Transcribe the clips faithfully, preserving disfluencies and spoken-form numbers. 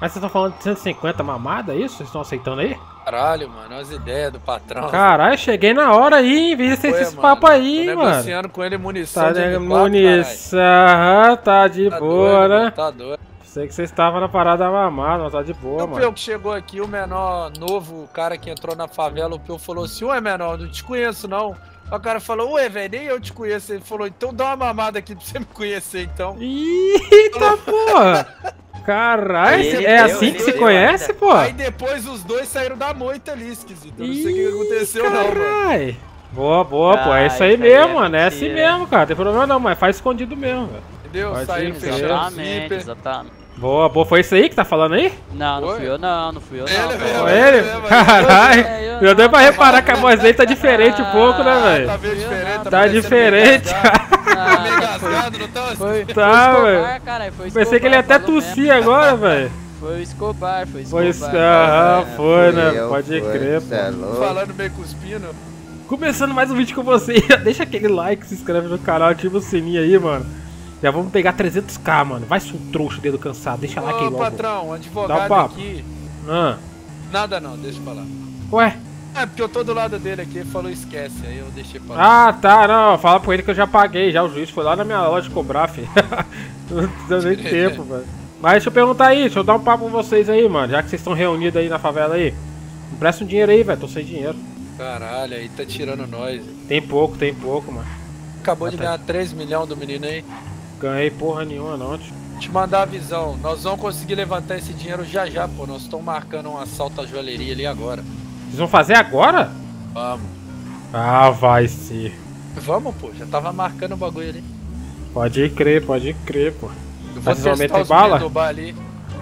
Mas vocês estão falando de cento e cinquenta mamada, é isso? Vocês estão aceitando aí? Caralho, mano, as ideias do patrão. Caralho, cheguei na hora aí, em vez de ser esses papos aí, tô mano. negociando com ele munição tá de de M quatro, munição, aham, tá de tá boa, doido, né? Tá doido. Sei que você estava na parada mamada, mas tá de boa, O mano. Peu que chegou aqui, o menor novo, o cara que entrou na favela, o Peu falou assim, ué, menor, não te conheço não. O cara falou, ué, velho, nem eu te conheço. Ele falou, então dá uma mamada aqui pra você me conhecer, então. Eita, porra! Caralho, é deu, assim que se deu, conhece, ainda. pô? Aí depois os dois saíram da moita ali, esquisito. Eu não sei o que aconteceu não, mano. Carai. Boa, boa, pô. É Ah, isso aí isso aí mesmo, é mano. É assim mentira. mesmo, cara. Tem problema não, mas faz escondido mesmo, velho. Entendeu? Pode Saíram ser, fechando o Exatamente, zíper. exatamente. Boa, boa. Foi isso aí que tá falando aí? Não, não Foi? fui eu não, não fui eu não. Ele velho. mesmo. Foi é, ele? é, é, Caralho. é, eu Já não, deu pra tá reparar que a voz dele tá diferente um pouco, né, Ah, velho? tá meio diferente, Tá Tá parecendo diferente. meio engasgado. Tá meio Ah, engasgado, não tá? Foi, Tá, foi o velho. Escobar, caralho, foi o Pensei que ele ia Escobar, até falou tossir mesmo. agora, velho. Foi o Escobar, foi o Foi Escobar. isso. Aham, É, foi, né? eu, Pode foi, crer, cê é pô. louco. Falando meio cuspindo. Começando mais um vídeo com você. Deixa aquele like, se inscreve no canal, ativa o sininho aí, mano. Já vamos pegar trezentos k, mano. Vai ser um trouxa, dedo cansado. Deixa lá que Ô, logo. patrão, um Dá o advogado papo. aqui. Ah. Nada não, deixa eu falar. Ué? É, porque eu tô do lado dele aqui, ele falou esquece, aí eu deixei pra lá. Ah, tá, não. Fala pra ele que eu já paguei, já o juiz foi lá na minha loja cobrar, filho. Não deu nem tempo, velho. Mas deixa eu perguntar aí, deixa eu dar um papo com vocês aí, mano. Já que vocês estão reunidos aí na favela aí. Empresta um dinheiro aí, velho. Tô sem dinheiro. Caralho, aí tá tirando nós. Tem pouco, tem pouco, mano. Acabou Ah, de tá. ganhar três milhões do menino aí. Ganhei porra nenhuma, não, tio. Te mandar a visão, nós vamos conseguir levantar esse dinheiro já já, pô. Nós estamos marcando um assalto à joalheria ali agora. Vocês vão fazer agora? Vamos. Ah, vai ser. Vamos, pô, já tava marcando o bagulho ali. Pode crer, pode crer, pô. Eu vou Mas vocês vão testar meter os bala? meninos do bar ali.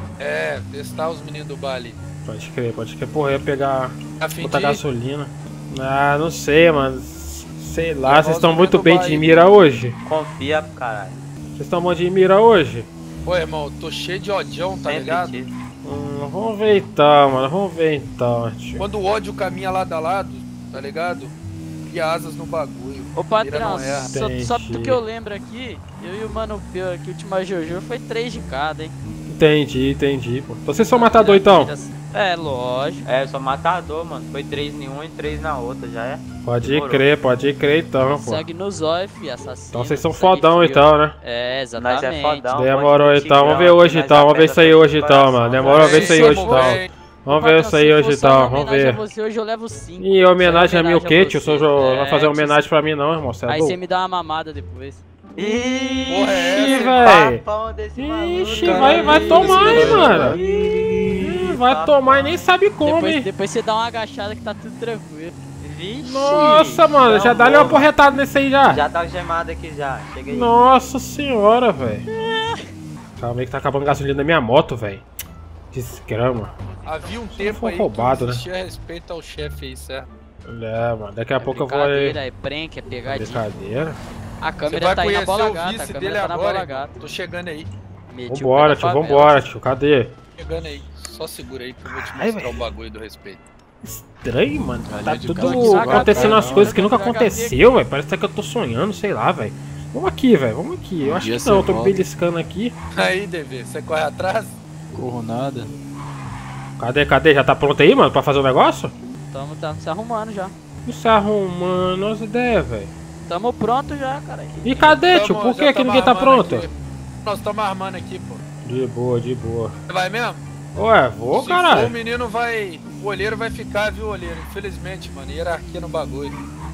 É, testar os meninos do bar ali. Pode crer, pode crer. Porra, eu ia pegar. A fim Botar de... gasolina. Ah, não sei, mano. Sei lá, Levar vocês os estão meninos muito do bem bar de aí. mira hoje? Confia pro caralho. Vocês estão bom de mira hoje? Pô, irmão, eu tô cheio de odião, tá Sempre ligado? tive. Hum, vamos ver então, mano. Vamos ver então, tio. Quando o ódio caminha lado a lado, tá ligado? Cria asas no bagulho. Ô Mira patrão, não erra. só, só do Entendi. que eu lembro aqui, eu e o Mano Peu aqui, o último Jojo foi três de cada, hein? Entendi, entendi, pô. Vocês são matador então? É, lógico. É, eu sou matador, mano. Foi três em uma e três na outra, já é? Pode Demorou. crer, pode crer então, pô. Sangue no zóio, fi, assassino. Então vocês são sangue fodão frio. então, né? É, Nós exatamente. é fodão. Demorou pode então, vamos ver tigrão, hoje nós então, vamos ver aperta isso aí pelo hoje então, coração, mano. já Demorou, é. ver isso aí hoje Somos então. bem. Vamos ver isso aí hoje então, vamos ver. Você hoje eu levo cinco. E homenagem a mim o quê, tio? você. Eu sou É, não vai fazer tio, homenagem pra mim não, irmão. Cê é Aí louco? você me dá uma mamada depois. Porra, é Ixi, essa, véi. Papão desse Ixi, maluco, vai, cara. vai tomar, hein, Ih, mano. Ih, Ih, vai tomar e nem sabe como, Depois, hein. depois você dá uma agachada que tá tudo tranquilo. Vixe. Nossa, mano, Não, já dá-lhe uma morro. porretada nesse aí já. Já tá gemado aqui já. Chega aí. Nossa senhora, velho. Calma aí que tá acabando a gasolina da minha moto, velho. Desgrama. Havia um tempo foi aí roubado, que né? existia respeito ao chefe aí, certo? É, mano, daqui a É pouco eu vou aí. brincadeira, é prank, é pegadinha. Brincadeira. A Você câmera vai tá aí na conhecer bola o gata, a vice câmera dele tá na agora, bola irmão. gata. Tô chegando aí, Meti o pé Vambora, na tio, favela. vambora, tio. Cadê? chegando aí. Só segura aí que eu vou te Ai, mostrar velho. o bagulho do respeito. Estranho, mano. Tá de tudo casa. acontecendo as Devagar, coisas que nunca devagar, aconteceu, velho. Parece até que eu tô sonhando, sei lá, velho. Vamos aqui, velho. Vamos aqui. Eu acho dia que não, eu tô você volta. beliscando aqui. Aí, Dever, você corre atrás? Corro nada. Cadê, cadê? Já tá pronto aí, mano, pra fazer o negócio? Tamo, tamo se arrumando já. Isso arrumando as ideias, velho. Tamo pronto já, cara. E cadê, tio? Tamo- Por já que que tamo ninguém tá armando pronto? aqui. Nós estamos armando aqui, pô. De boa, de boa. Você vai mesmo? Ué, vou, Se for, o caralho. menino vai... O olheiro vai ficar, viu, olheiro? Infelizmente, mano. Hierarquia no bagulho.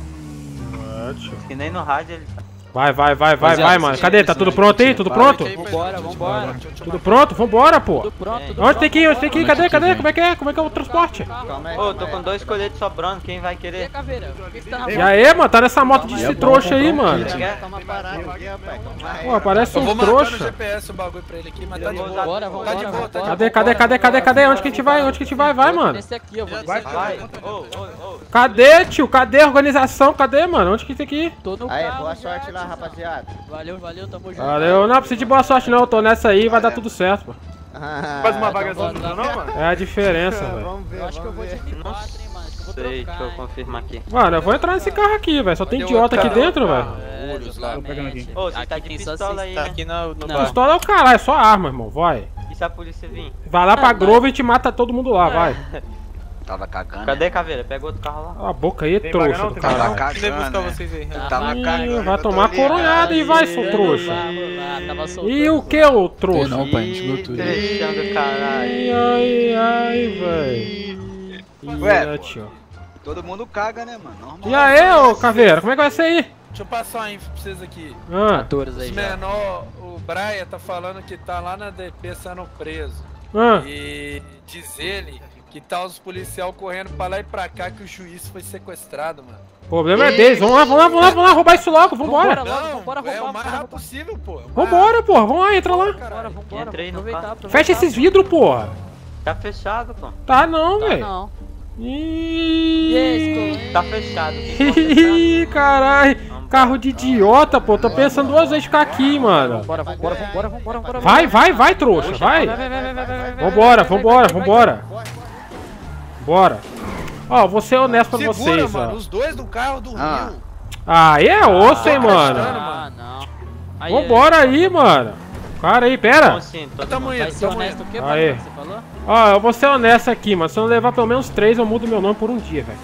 É, tio. Que nem no rádio ele tá. Vai, vai, vai, vai, Rapaziada, vai, mano. esquece, Cadê? Tá né? tudo pronto aí? Tudo Para, pronto? Vambora, vambora. Tudo pronto? Vambora, pô. Tudo pronto, tudo Onde pronto, tem que ir? Onde tem que ir? vambora. Cadê? Cadê? Como é que é? Como é que é o transporte? Calma aí, Ô, tô calma com aí. dois coletes sobrando, quem vai E aí, querer? caveira? Por que você tá na E aí, mano? Tá nessa moto de Calma esse aí, trouxa aí, mano. Você quer? Toma parado aqui, rapaz. Calma aí. Pô, parece Eu vou um marcar no G trouxa. P S o bagulho pra ele aqui, mas tá de vou boa. usar- Bora, Tá vambora, de boa, tá de vambora. boa. Cadê, cadê, cadê, cadê, cadê? Onde que a gente vai? Onde que a gente vai? Vai, mano. Nesse aqui, eu vou Vai, descer. vai. Ô, ô, ô. Cadê, tio? Cadê a organização? Cadê, mano? Onde que tem que ir? Tô no Aí, carro boa já, sorte lá, tiozão. rapaziada. Valeu, valeu, tamo junto. Valeu. Não precisa de boa sorte não, eu tô nessa aí, vai dar tudo certo, pô. Faz uma vaga só, não, mano? É a diferença, velho. Vamos ver, Eu acho que eu vou vamos de ver. M quatro, hein, mano. Acho que eu vou Sei, deixa eu trocar, hein. confirmar aqui. Mano, eu vou entrar nesse carro aqui, velho. Só tem Cadê o idiota aqui outro carro? dentro, velho. É, Urus lá. exatamente. Ô, você tá Aqui de tem só pistola seis- aí, Tá né? aqui no, no Não. bar. Pistola é o caralho, é só arma, irmão. Vai. E se a polícia vir? Vai lá pra Grove e te mata todo mundo lá, vai. Tava cagando. Cadê, Caveira? Pega outro carro lá. Cala a boca aí, Tem trouxa vaga não? do Tem vaga Tava não? caralho. Vem buscar cagando, né? vocês aí. Eu tava Ih, cagando. vai eu tomar tô ligado. coronhada e vai, seu Aí, trouxa. vamos lá, tava soltando E o os que, ô trouxa? Não, pai, a gente viu Ih, tudo. trechando, caralho. Ai, ai, ai, velho. Ué. Ih, tio. Todo mundo caga, né, mano? Normal. E aí, ô Caveira, como é que vai ser aí? Deixa eu passar uma info pra vocês aqui. Ah, atores aí Os já. menor, o Brian tá falando que tá lá na D P sendo preso. ah. E diz ele que tá os policial correndo pra lá e pra cá que o juiz foi sequestrado, mano. O problema é deles. Vamos lá, vamos lá, vamos lá, vamos lá roubar isso logo, vambora. Vambora. logo, Não, vambora é roubar, o mais vambora rápido roubar. possível, pô. Vambora, porra, vamos lá, entra lá. Bora, vambora. Entrei no aproveitar, carro. aproveitar. Fecha esses vidros, porra. Tá fechado, pô. Tá não, Tá, velho. não. Ih, Tá fechado. Ih, caralho. Carro de idiota, pô. Tô pensando duas vezes ficar aqui, mano. Bora, vambora, vambora, vambora, vambora. Vai, vai, vai, trouxa, vai. Vai, vai, vai, vai, vai, vai, vai, Vambora, vai, vai, vambora, vai, vai, vambora. Bora. Ó, vou ser honesto pra Segura, vocês, mano. ó. Os dois do carro dormiu. Ah. Ah, aí é osso, hein, mano. Ah, não. Aí, Vambora aí, mano. Cara aí, pera. Então, sim, todo Tamo mundo. indo, Vai ser tamo honesto indo. o que, Aí. mano? Você falou? Ó, eu vou ser honesto aqui, mano. Se eu não levar pelo menos três, eu mudo meu nome por um dia, velho.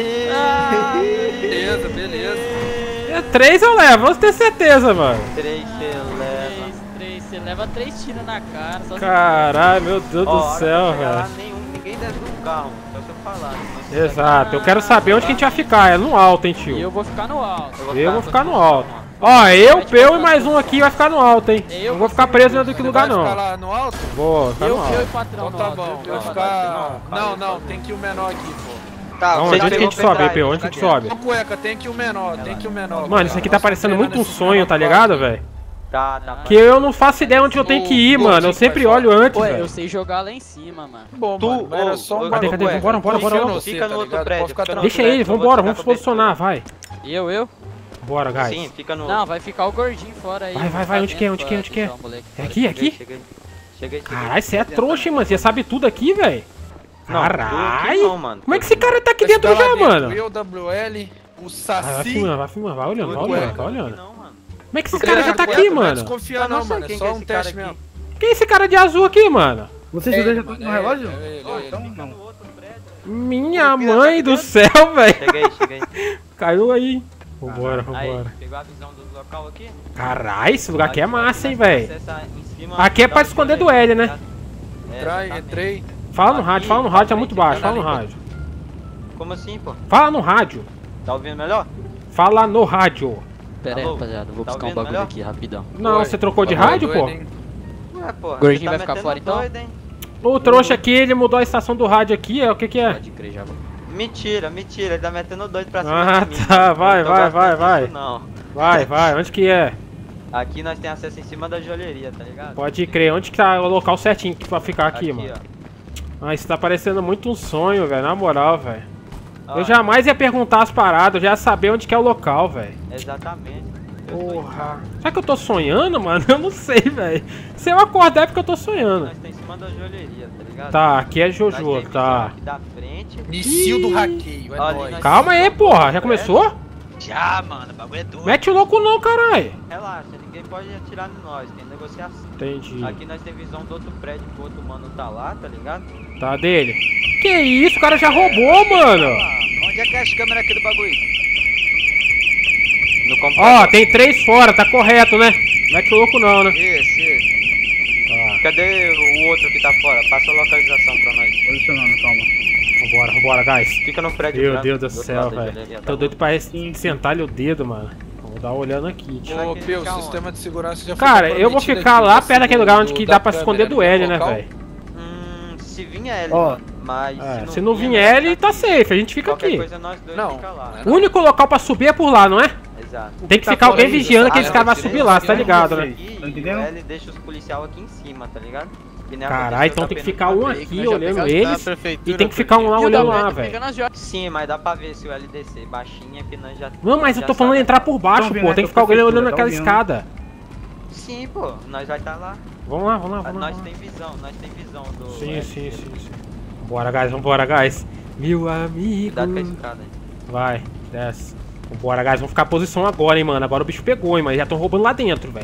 Beleza, beleza. É, três eu levo, vamos ter certeza, mano. Três você leva. Três, três, você leva três tiros na cara. Só se- Caralho, meu Deus Ó, a do hora céu, que eu chegar lá, velho. nenhum, ninguém desce do carro. Só se eu falar. Não sei Exato, eu quero saber onde que a gente vai ficar. É no alto, hein, E tio. eu vou ficar no alto. Eu vou ficar no alto. Ó, eu, Peu e mais um aqui vai ficar no alto, hein. Eu Não vou vou ficar ser preso o em outro Você lugar, vai ficar não. lá no alto? Vou ficar Eu, no eu e alto. o patrão Então no tá alto. bom. eu, Vai eu, ficar... Não, Não, não, tem que ir o menor aqui, pô. Tá, Onde você que a já gente sobe, Peu? Onde que a gente sobe? Ô, cueca, tem que ir o menor, tem que ir o menor. Mano, isso aqui tá Nós parecendo estamos muito um treinando sonho, esses tá menor ligado, aqui. velho? Tá, tá. Que eu não faço ideia onde eu tenho que ir, O mano. Eu gordinho sempre vai olho antes, Pô, eu velho. sei jogar lá em cima, mano. Bom, Tu, mano, era ô, só ô, um Cadê, cadê? bagulho. Vambora, vambora, Confia bora em logo. você, Fica no tá outro ligado? prédio, Pode ficar fica no tranquilo. Deixa ele, eu vou vambora, ficar vamos se com o posicionar, vai. Eu, eu? Bora, guys. Sim, fica no. Não, vai ficar o gordinho fora aí. Vai, vai, vou vai, ficar onde que é, dentro onde que é, pra onde que é? deixar o moleque É fora. aqui, é aqui? Cheguei, cheguei. cheguei. Caralho, você é trouxa, hein, mano. Você sabe tudo aqui, velho. Não, tô aqui Caralho. não, mano. Como é que esse cara tá aqui Esse dentro tá lá já, mano? Eu, W L, o Vai, vai Saci. filmando, vai filmando, vai olhando, vai olhando, vai olhando. Não, mano. Como é que esse cara já tá aqui, Não mano? desconfia Eu não não, sei mano. É quem só que é um esse cara teste aqui. mesmo. Quem é esse cara de azul aqui, mano? Vocês Ele, dois já mano, estão no é relógio? ele, é ele, Ah, é então ele. não. Minha mãe do céu, velho. Cheguei, cheguei. Caiu aí. Vambora, Aí, vambora. pegou a visão do local aqui? Caralho, esse lugar aqui é Aqui, massa, hein, nós velho. temos acesso em cima Aqui é da pra esconder do direita, L, né? tá? É, Entrei, exatamente. entrei. Fala no rádio, fala no rádio, é muito baixo, fala no rádio. Como assim, pô? Fala no rádio. Tá ouvindo melhor? Fala no rádio. Pera aí, Alô? rapaziada, eu vou Tá buscar um ouvindo bagulho melhor? aqui, rapidão. Não, Oi. você trocou de Tá rádio, doido, pô? hein? Ué, porra. Gordinho você tá vai ficar metendo fora, então? doido, hein? O trouxa aqui, ele mudou a estação do rádio aqui, é o que que é? Pode crer, já vou. Mentira, mentira, ele tá metendo doido pra cima Ah, de mim. tá, mano. vai, Não tô vai, gostando vai, disso, vai. Não. Vai, vai, onde que é? Aqui nós temos acesso em cima da joalheria, tá ligado? Pode crer, onde que tá o local certinho pra ficar aqui, mano? ó. Ah, isso tá parecendo muito um sonho, velho, na moral, velho. Ó, Eu jamais ia perguntar as paradas, eu já ia saber onde que é o local, velho. Exatamente. Eu tô Porra. Será que eu tô sonhando, mano? Eu não sei, velho. Se eu acordar é porque eu tô sonhando. Nós estamos em cima da joalheria, tá ligado? Tá, aqui é Nós Jojo, tem visão tá. aqui da frente. Início do hackeio, é Olha, nóis. nós- Calma aí, porra, já começou? Já, mano, o bagulho é doido. Mete o louco não, caralho. Relaxa, ninguém pode atirar em nós, tem negociação. Entendi. Aqui nós temos visão do outro prédio que o outro mano tá lá, tá ligado? Tá dele. Que isso, o cara já roubou, mano. Onde é que é as câmeras aqui do bagulho? No computador. Ó, tem três fora, tá correto, né? Mete o louco não, né? Isso, isso. Tá. Cadê o outro que tá fora? Passa a localização pra nós. Posicionando, calma. Vambora, vambora, guys. Fica no prédio Meu branco, Deus do outro céu, lado da velho. galeria, tá Tô bom? doido pra sentar-lhe o dedo, mano. Vou dar uma olhando aqui, tio. Ô, Vai Peu, ficar o sistema de segurança já foi Cara, eu vou comprometido ficar aqui, lá vai perto daquele ser lugar do- onde que da dá pra se esconder câmera do L, né, local. velho? Hum, se vinha L, Ó. mano. Mas É, se se não não vir vinha, L, nós tá aqui. safe, a gente fica Qualquer aqui. coisa nós dois Não, fica lá. não O único local pra subir é por lá, não é? Exato. Tem que Tá ficar fora alguém aí, vigiando tá? que esse Ah, cara vai eu subir tirei lá, esse você tá ligado, né? aqui, Tá e entendendo? o L deixa os policial aqui em cima, tá ligado? Que nem Caralho, aconteceu então da tem que Penúltima ficar um vez. aqui olhando eles e tem que ficar um lá E o olhando W L lá, tá velho. pegando as joias. Sim, mas dá pra ver se o L descer baixinha, que nós já... Não, mas eu já tô falando sabe. entrar por baixo, Tão vendo, pô. né? Tem que Tô ficar alguém olhando prefeitura, naquela tão vendo. escada. Sim, pô, nós vai estar lá. Vamos lá, vamos lá, vamos lá. Nós tem visão, nós tem visão do... Sim, L. sim, sim, sim. Bora, guys, vambora, guys. Meu amigo. Cuidado com a escada aí. Vai, desce. Vambora, guys, vamos ficar a posição agora, hein, mano. Agora o bicho pegou, hein, mas já estão roubando lá dentro, velho.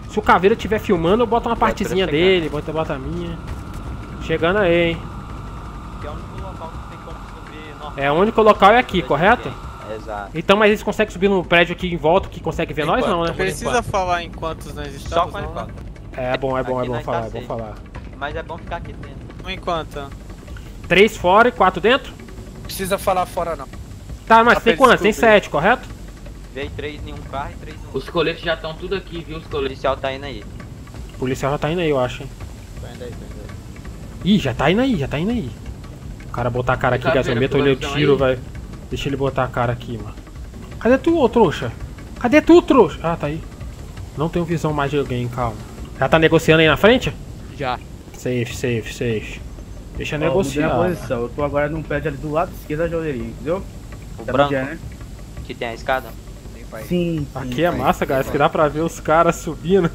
Se o Caveira estiver filmando, eu boto uma partezinha chegando. dele, bota, bota a minha. Chegando aí, hein? Que é o único local que tem como subir normal. É, o único local é aqui, correto? Exato. Então, mas eles conseguem subir no prédio aqui em volta que consegue ver nós, não, né? Precisa falar em quantos nós Só estamos? com ele não? fala. É bom, é bom, é Aqui bom nós falar, tá é bom safe. falar. Mas é bom ficar aqui dentro. Um enquanto? Três fora e quatro dentro? Precisa falar fora não. Tá, mas Tá, tem quantos? Tem desculpa. sete, correto? Veio três em um carro e três no outro. Os coletes já estão tudo aqui, viu? Os O coletes. policial tá indo aí. O policial já tá indo aí, eu acho, hein? Tá indo aí, tá indo aí. Ih, já tá indo aí, já tá indo aí. O cara botar a cara aqui, Caveira, gasolina, tu eu vai o visão tiro, aí? velho. Deixa ele botar a cara aqui, mano. Cadê tu, ô trouxa? Cadê tu, trouxa? Ah, tá aí. Não tenho visão mais de alguém, calma. Já tá negociando aí na frente? Já. Safe, safe, safe. Deixa Ó, mudei a negociar. posição. Eu tô agora num prédio ali do lado esquerdo da joalheria, entendeu? O Tá branco, no dia, né? que tem a escada. Sim, sim. Aqui é pai. massa, guys, que dá pra ver os caras subindo.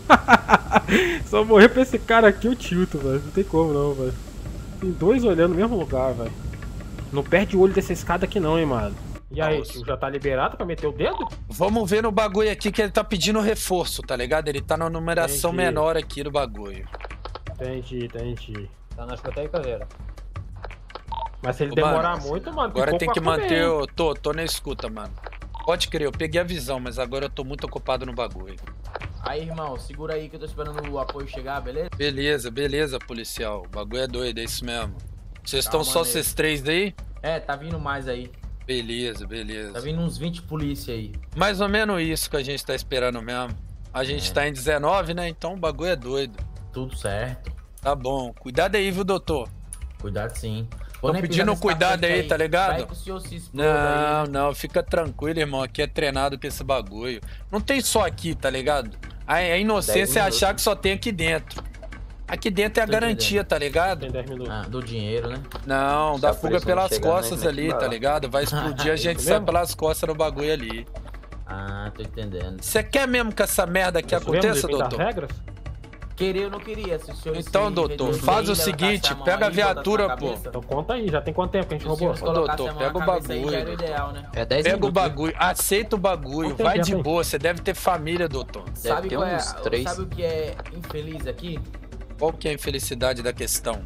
Só morrer pra esse cara aqui eu tilto, velho. Não tem como não, velho. Tem dois olhando no mesmo lugar, velho. Não perde o olho dessa escada aqui não, hein, mano. E aí, Nossa. tio, já tá liberado pra meter o dedo? Vamos ver no bagulho aqui que ele tá pedindo reforço, tá ligado? Ele tá na numeração Entendi. menor aqui do bagulho. Entendi, entendi. Tá na escuta aí, Caveira. Mas se ele Ô, demorar mano, muito, mano, Agora picou tem pra que comer, manter hein? o... Tô, tô na escuta, mano. Pode crer, eu peguei a visão, mas agora eu tô muito ocupado no bagulho. Aí, irmão, segura aí que eu tô esperando o apoio chegar, beleza? Beleza, beleza, policial. O bagulho é doido, é isso mesmo. Vocês estão Calma, só nego. vocês três daí? É, tá vindo mais aí. Beleza, beleza. Tá vindo uns vinte polícia aí. Mais ou menos isso que a gente tá esperando mesmo. A gente É. tá em dezenove, né? Então o bagulho é doido. Tudo certo. Tá bom. Cuidado aí, viu, doutor? Cuidado sim. Vou Tô nem pisar pedindo nesse cuidado tapete aí, tá ligado? Vai que o senhor se expor Não, aí. não, fica tranquilo, irmão. Aqui é treinado com esse bagulho. Não tem só aqui, tá ligado? A, a inocência é Dez achar minutos. que só tem aqui dentro. Aqui dentro é a Tô garantia, entendendo. tá ligado? Tem dez minutos. Ah, do dinheiro, né? Não, Se dá a fuga polícia não pelas chegar, costas nós mete ali, tá bala. ligado? Vai explodir, a gente Isso sai mesmo? pelas costas no bagulho ali. Ah, tô entendendo. Você quer mesmo que essa merda aqui Isso mesmo, aconteça, depende das doutor? regras? Querer eu não queria. Se o senhor Então, se doutor, resolver faz o aí, levantasse seguinte, a mão pega a aí, botasse viatura, na pô. cabeça, Então conta aí, já tem quanto tempo que a gente se os roubou? senhores Ô, colocassem doutor, a mão pega na o cabeça aí, bagulho, já era doutor. ideal, né? É dez Pega o minutos. bagulho, aceita o bagulho, Quanto vai tempo de já tem? boa, você deve ter família, doutor. Sabe ter qual é, uns três. sabe o que é infeliz aqui? Qual que é a infelicidade da questão?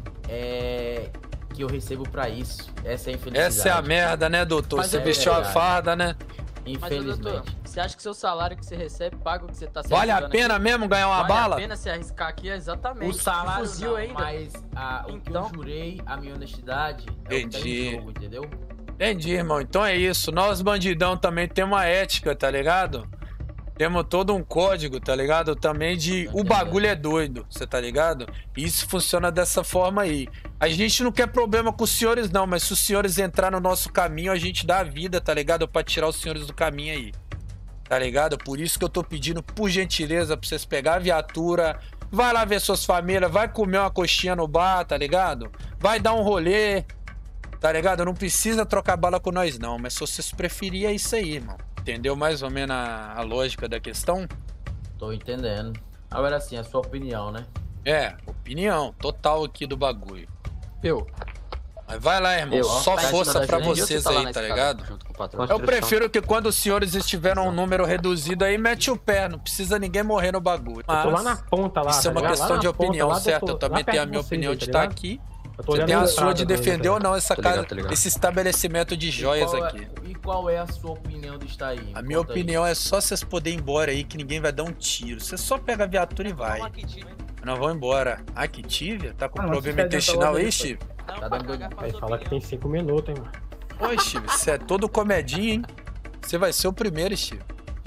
É que eu recebo pra isso. Essa é a infelicidade. Essa é a merda, né, doutor? Mas Você é vestiu a verdade. farda, né? Mas, ô, doutor, Infelizmente. você acha que seu salário que você recebe paga o que você tá se Vale a arriscando pena aqui? mesmo ganhar uma Vale bala? a pena se arriscar aqui, exatamente. O salário fuzil não, ainda. mas a, o Então- que eu jurei, a minha honestidade, é o que tá Entendi. em jogo, entendeu? Entendi, irmão. Então é isso. Nós, bandidão, também temos uma ética, tá ligado? Temos todo um código, tá ligado? Também de o bagulho é doido, você tá ligado? E isso funciona dessa forma aí. A gente não quer problema com os senhores, não, mas se os senhores entrar no nosso caminho, a gente dá a vida, tá ligado? Pra tirar os senhores do caminho aí. Tá ligado? Por isso que eu tô pedindo, por gentileza, pra vocês pegar a viatura, vai lá ver suas famílias, vai comer uma coxinha no bar, tá ligado? Vai dar um rolê, tá ligado? Não precisa trocar bala com nós, não, mas se vocês preferirem, é isso aí, irmão. Entendeu mais ou menos a, a lógica da questão? Tô entendendo. Agora assim, a sua opinião, né? É, opinião total aqui do bagulho. Eu. Mas vai lá, irmão, Eu, só tá em força cima da pra gente, vocês tá lá aí, na tá escada, ligado? junto com o patrão. Eu prefiro que quando os senhores estiverem um número reduzido aí, mete o pé, não precisa ninguém morrer no bagulho. Eu tô lá na Mas ponta lá, isso tá é uma ligado? questão Lá de na ponta, opinião, lá do certo? outro- Eu também lá perto tenho a de minha vocês opinião aí, de tá estar ligado? aqui. Eu tô Você olhando tem a no sua lado de dele, defender tá ou não essa Tô casa, ligado, tô ligado. esse estabelecimento de joias e qual aqui. É, e qual é a sua opinião de estar aí? A minha Conta aí. opinião é só vocês poderem ir embora aí, que ninguém vai dar um tiro. Você só pega a viatura e vai. Nós vamos embora. Ah, que tive? Tá com Ah, mas problema você pede intestinal essa aí, loja Steve? Tá dando dor de Aí fala que tem cinco minutos, hein, mano. Oi, Steve, você é todo comedinho, hein? Você vai ser o primeiro, Steve.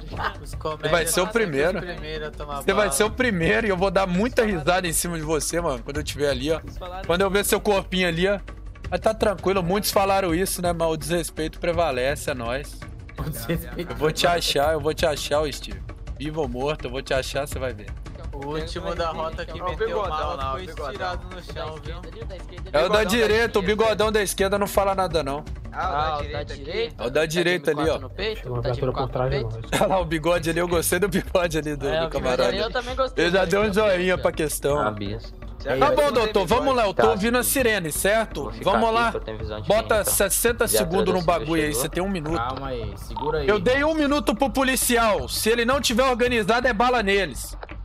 Os Você vai ser o primeiro. Você vai ser o primeiro e eu vou dar muita risada em cima de você, mano, quando eu estiver ali, ó. Quando eu ver seu corpinho ali, ó. Mas tá tranquilo, muitos falaram isso, né? Mas o desrespeito prevalece, é nóis. Eu vou te achar, eu vou te achar, ô Steve. Vivo ou morto, eu vou te achar, você vai ver. O último da rota que Ó, o meteu bigodão mala lá, o foi bigodão. tirado no chão, viu? É o da direita, o bigodão da esquerda não fala nada, não. Ah, Ah, o da direita aqui. direita? É o da direita ali, ó. No peito? Chama a Tá de viatura por quatro trás no de peito? nós. Olha lá o bigode ali, eu gostei do bigode ali do, É, do o camarada. bigode ali eu também gostei. Ele já deu um velho. joinha pra questão. Ah, bis. Tá bom, doutor, vamos lá, eu tô Tá. ouvindo a sirene, certo? Vou ficar Vamos aqui, lá. que eu tenho visão de Bota quem, então. sessenta Viatura segundos no da bagulho aí, chegou. você tem um minuto. Calma aí, segura aí. Eu dei um minuto pro policial. Se ele não tiver organizado, é bala neles.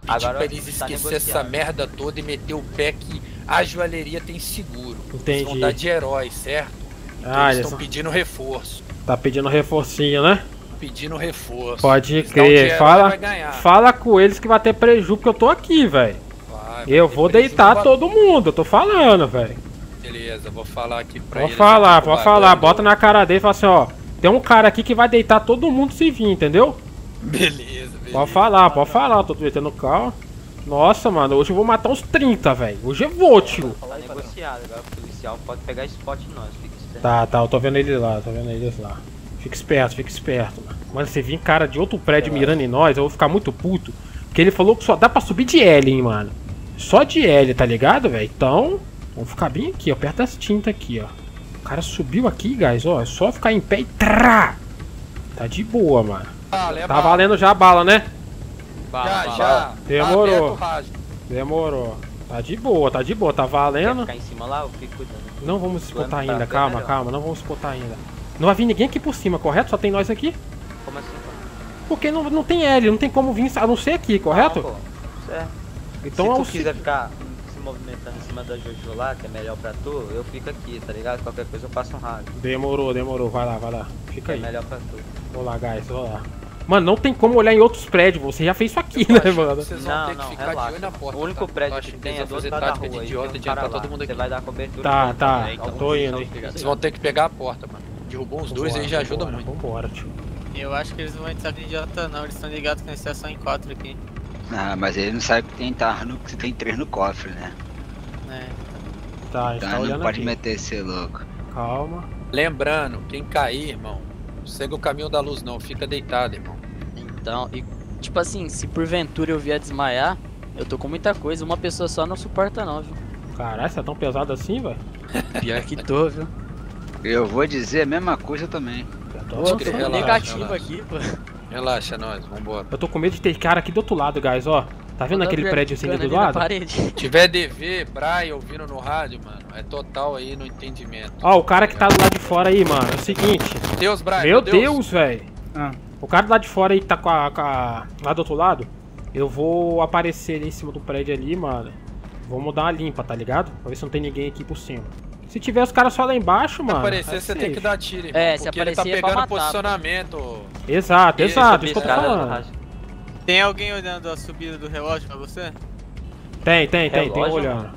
Pedir Agora pra eles tá esquecer essa negociado. merda toda e meter o pé que a joalheria tem seguro. Entendi. Eles vão dar de herói, certo? Então Ah, eles eles estão pedindo reforço. tá pedindo reforcinho, né? Pedindo reforço. Pode Eles dão de crer. herói, Fala, vai ganhar. fala com eles que vai ter prejuízo, porque eu tô aqui, velho. Vai, vai Eu ter vou prejuízo deitar no todo mundo, eu tô falando, velho. Beleza, vou falar aqui pra Vou eles. falar, aqui, vou o falar. bagulho. Bota na cara dele e fala assim, ó. Tem um cara aqui que vai deitar todo mundo se vir, entendeu? Beleza, beleza. Pode falar, pode falar. Tô metendo carro. Nossa, mano, hoje eu vou matar uns trinta, velho. Hoje eu vou, tio. Tá negociado, agora o policial pode pegar spot em nós, fica esperto. Tá, tá, eu tô vendo eles lá, tô vendo eles lá. Fica esperto, fica esperto, mano. Mano, você vir cara de outro prédio mirando em nós, eu vou ficar muito puto. Porque ele falou que só dá pra subir de L, hein, mano. Só de L, tá ligado, velho? Então, vamos ficar bem aqui, ó, perto das tintas aqui, ó. O cara subiu aqui, guys, ó. É só ficar em pé e trá. Tá de boa, mano. Bala, é Tá bala. valendo já a bala, né? Bala, Já, bala. já. Demorou. Tá aberto o rádio. Demorou. Tá de boa, tá de boa, tá Quer valendo. ficar em cima lá, eu fico cuidando. Não vamos disputar Tá ainda, bem calma, melhor. calma, não vamos disputar ainda. Não vai vir ninguém aqui por cima, correto? Só tem nós aqui? Como assim, pô? Porque não, não tem L, não tem como vir a não ser aqui, correto? Não, pô. Certo. Então se é tu o quiser se- ficar se movimentando em cima da Jojo lá, que é melhor pra tu, eu fico aqui, tá ligado? Qualquer coisa eu passo um rádio, Demorou, demorou, vai lá, vai lá. que Fica é aí. melhor pra tu. Vou lá, guys, vou lá. Mano, não tem como olhar em outros prédios, você já fez isso aqui, Eu né, acho que mano? Vocês vão Não, ter que não, ficar de relaxa. olho na porta. O único tá? Eu prédio acho que que tem eles é vão do fazer outro lado da tática de rua, e idiota tem um de cara entrar lá. todo mundo Você aqui. vai dar cobertura Tá, pra ele tá, também, então tô indo, hein. Vocês vão ter que pegar a porta, mano. Derrubou uns dois aí já ajuda muito. Vambora, tio. Eu acho que eles não vão entrar de idiota não, eles estão ligados que nós estamos só em quatro aqui. Ah, mas ele não sabe que tem tarno, que tem três no cofre, né? É. Tá, a gente tá Então não olhando pode aqui. meter esse louco. Calma. Lembrando, quem cair, irmão, não segue o caminho da luz não, fica deitado, irmão. Então, e tipo assim, se porventura eu vier desmaiar, eu tô com muita coisa, uma pessoa só não suporta não, viu? Caralho, você é tão pesado assim, velho? Pior que tô, viu? Eu vou dizer a mesma coisa também. Já tô Pô, Pode tô crer, avançando. relaxa, negativo relaxa. aqui, pô. Relaxa, nós, vambora. Eu tô com medo de ter cara aqui do outro lado, guys, ó. Tá vendo Toda aquele prédiozinho vergonha do ali na lado? parede. Se tiver D V, Brian ouvindo no rádio, mano, é total aí no entendimento. Ó, o cara que tá do lado de fora aí, mano. É o seguinte. Deus, Brian, Meu Deus, velho. Ah, O cara do lado de fora aí que tá com a, com a- lá do outro lado, eu vou aparecer ali em cima do prédio ali, mano. Vamos dar uma limpa, tá ligado? Pra ver se não tem ninguém aqui por cima. Se tiver os caras só lá embaixo, Se mano. aparecer, é você tem safe. que dar tiro, irmão. É, se porque ele tá aparecer é pra pegando matar, pô. posicionamento. Exato, Ele exato, Subir isso que eu tô escada do falando. rádio. Tem alguém olhando a subida do relógio pra você? Tem, tem, tem, tem um Relógio, olhando.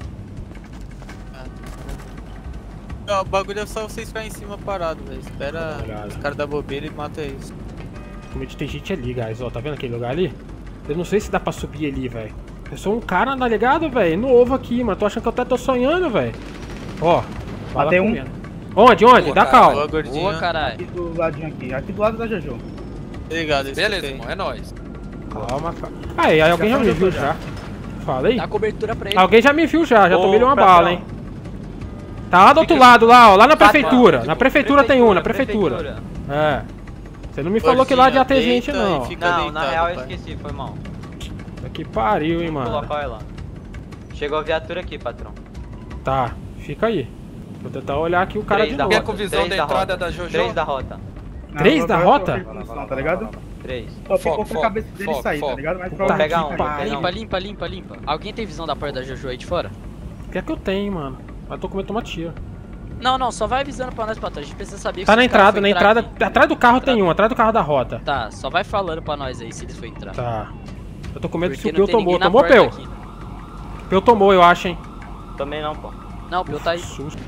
Não, o bagulho é só vocês ficarem em cima parado, velho. Espera Dá uma olhada. os caras da bobeira e mata eles. Como de tem gente ali, guys, ó. Tá vendo aquele lugar ali? Eu não sei se dá pra subir ali, velho. Eu sou um cara, tá ligado, velho? Novo aqui, mano. Tô achando que eu até tô sonhando, velho. Ó. bala Matei um. comendo. Onde, onde? Boa, Dá cara. calma. Boa, gordinho. Boa, caralho. aqui do ladinho aqui. Aqui do lado da Jojo. Obrigado, Beleza, irmão, é nóis. Calma, calma. Aí, aí alguém já me viu já. Falei? Dá cobertura pra ele. Alguém já me viu já, já Ô, tomei uma patrão. bala, hein. Tá lá do outro lado, lá, ó, lá na prefeitura. Na prefeitura tem um, na prefeitura. É. Você não me falou que lá já tem Gordinho, gente, deita não. e fica Não, na deitado, real eu pai. esqueci, foi mal. Que pariu, hein, O mano. local é lá. Chegou a viatura aqui, patrão. Tá, fica aí. Vou tentar olhar aqui o cara Três de da novo. Quer com visão Três da da entrada rota. da Jojo? Três da rota. Três da rota? Tá ligado? Três. Só ficou Foco, com a cabeça foco, dele foco, sair, tá foco. ligado? Mas Tá provavelmente pegar um, vai. vou pariu. pegar Limpa, limpa, limpa, limpa. Alguém tem visão da porta da Jojo aí de fora? O que é que eu tenho, mano? Mas tô com medo de tomar tiro. Não, não, só vai avisando pra nós pra trás. A gente precisa saber Tá se na os caras entrada, foi na entrar entrada. aqui. Atrás do carro tem um, atrás do carro da rota. Tá, só vai falando pra nós aí se eles foi entrar. Tá. Eu tô com medo se Porque o Peu não tem tomou. ninguém na Tomou, porta Peu? aqui. Peu tomou, eu acho, hein. Também não, pô. Não, o Peu tá aí. Susto.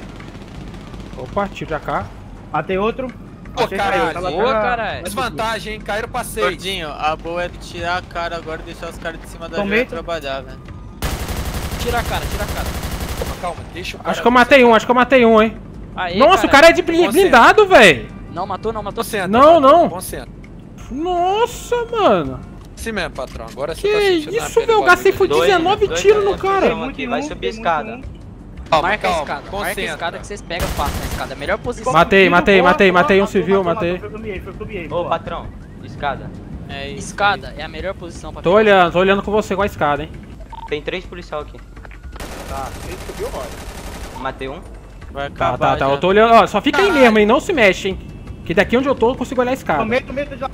Opa, tiro já cá. Matei outro. Pô, Achei que caralho. caiu, tava Boa, atrás da- caralho. Desvantagem, hein? Caíram pra seis. Gordinho, a boa é tirar a cara agora e deixar os caras de cima da Tomei. gente trabalhar, velho. Tira a cara, tira a cara. Calma, calma, deixa o cara. Acho que eu matei um, acho que eu matei um, hein. Aê, Nossa, o cara é de blin- Concentra. blindado, velho. Não, matou, não, matou. Concentra, Não, patrão, não. Concentra. Nossa, mano. Assim mesmo, patrão. Agora você Que tá sentindo na isso, pele velho. Eu o gastei foi bagulho. Dois, dezenove dois tiros na no cara. construção Muito aqui, em vai um, subir a tem muito escada. em um. Calma, Marca a calma, escada, marca a concentra. escada que vocês pegam fácil na escada. A melhor posição. Matei, matei, Boa, matei, boa, matei um matou, civil, matou, matei. matou, Foi pro B A, foi pro B A. Ô, boa. patrão, escada. É isso. Escada é a melhor posição pra Tô ficar. olhando, tô olhando com você com a escada, hein. Tem três policial aqui. Tá, ele subiu, mano. Matei um. Vai Tá, acabar tá, tá. já. Eu tô olhando. Ó, só fica aí mesmo, hein. Não se mexe, hein. Que daqui onde eu tô eu consigo olhar a escada. Tomei, tomei, já.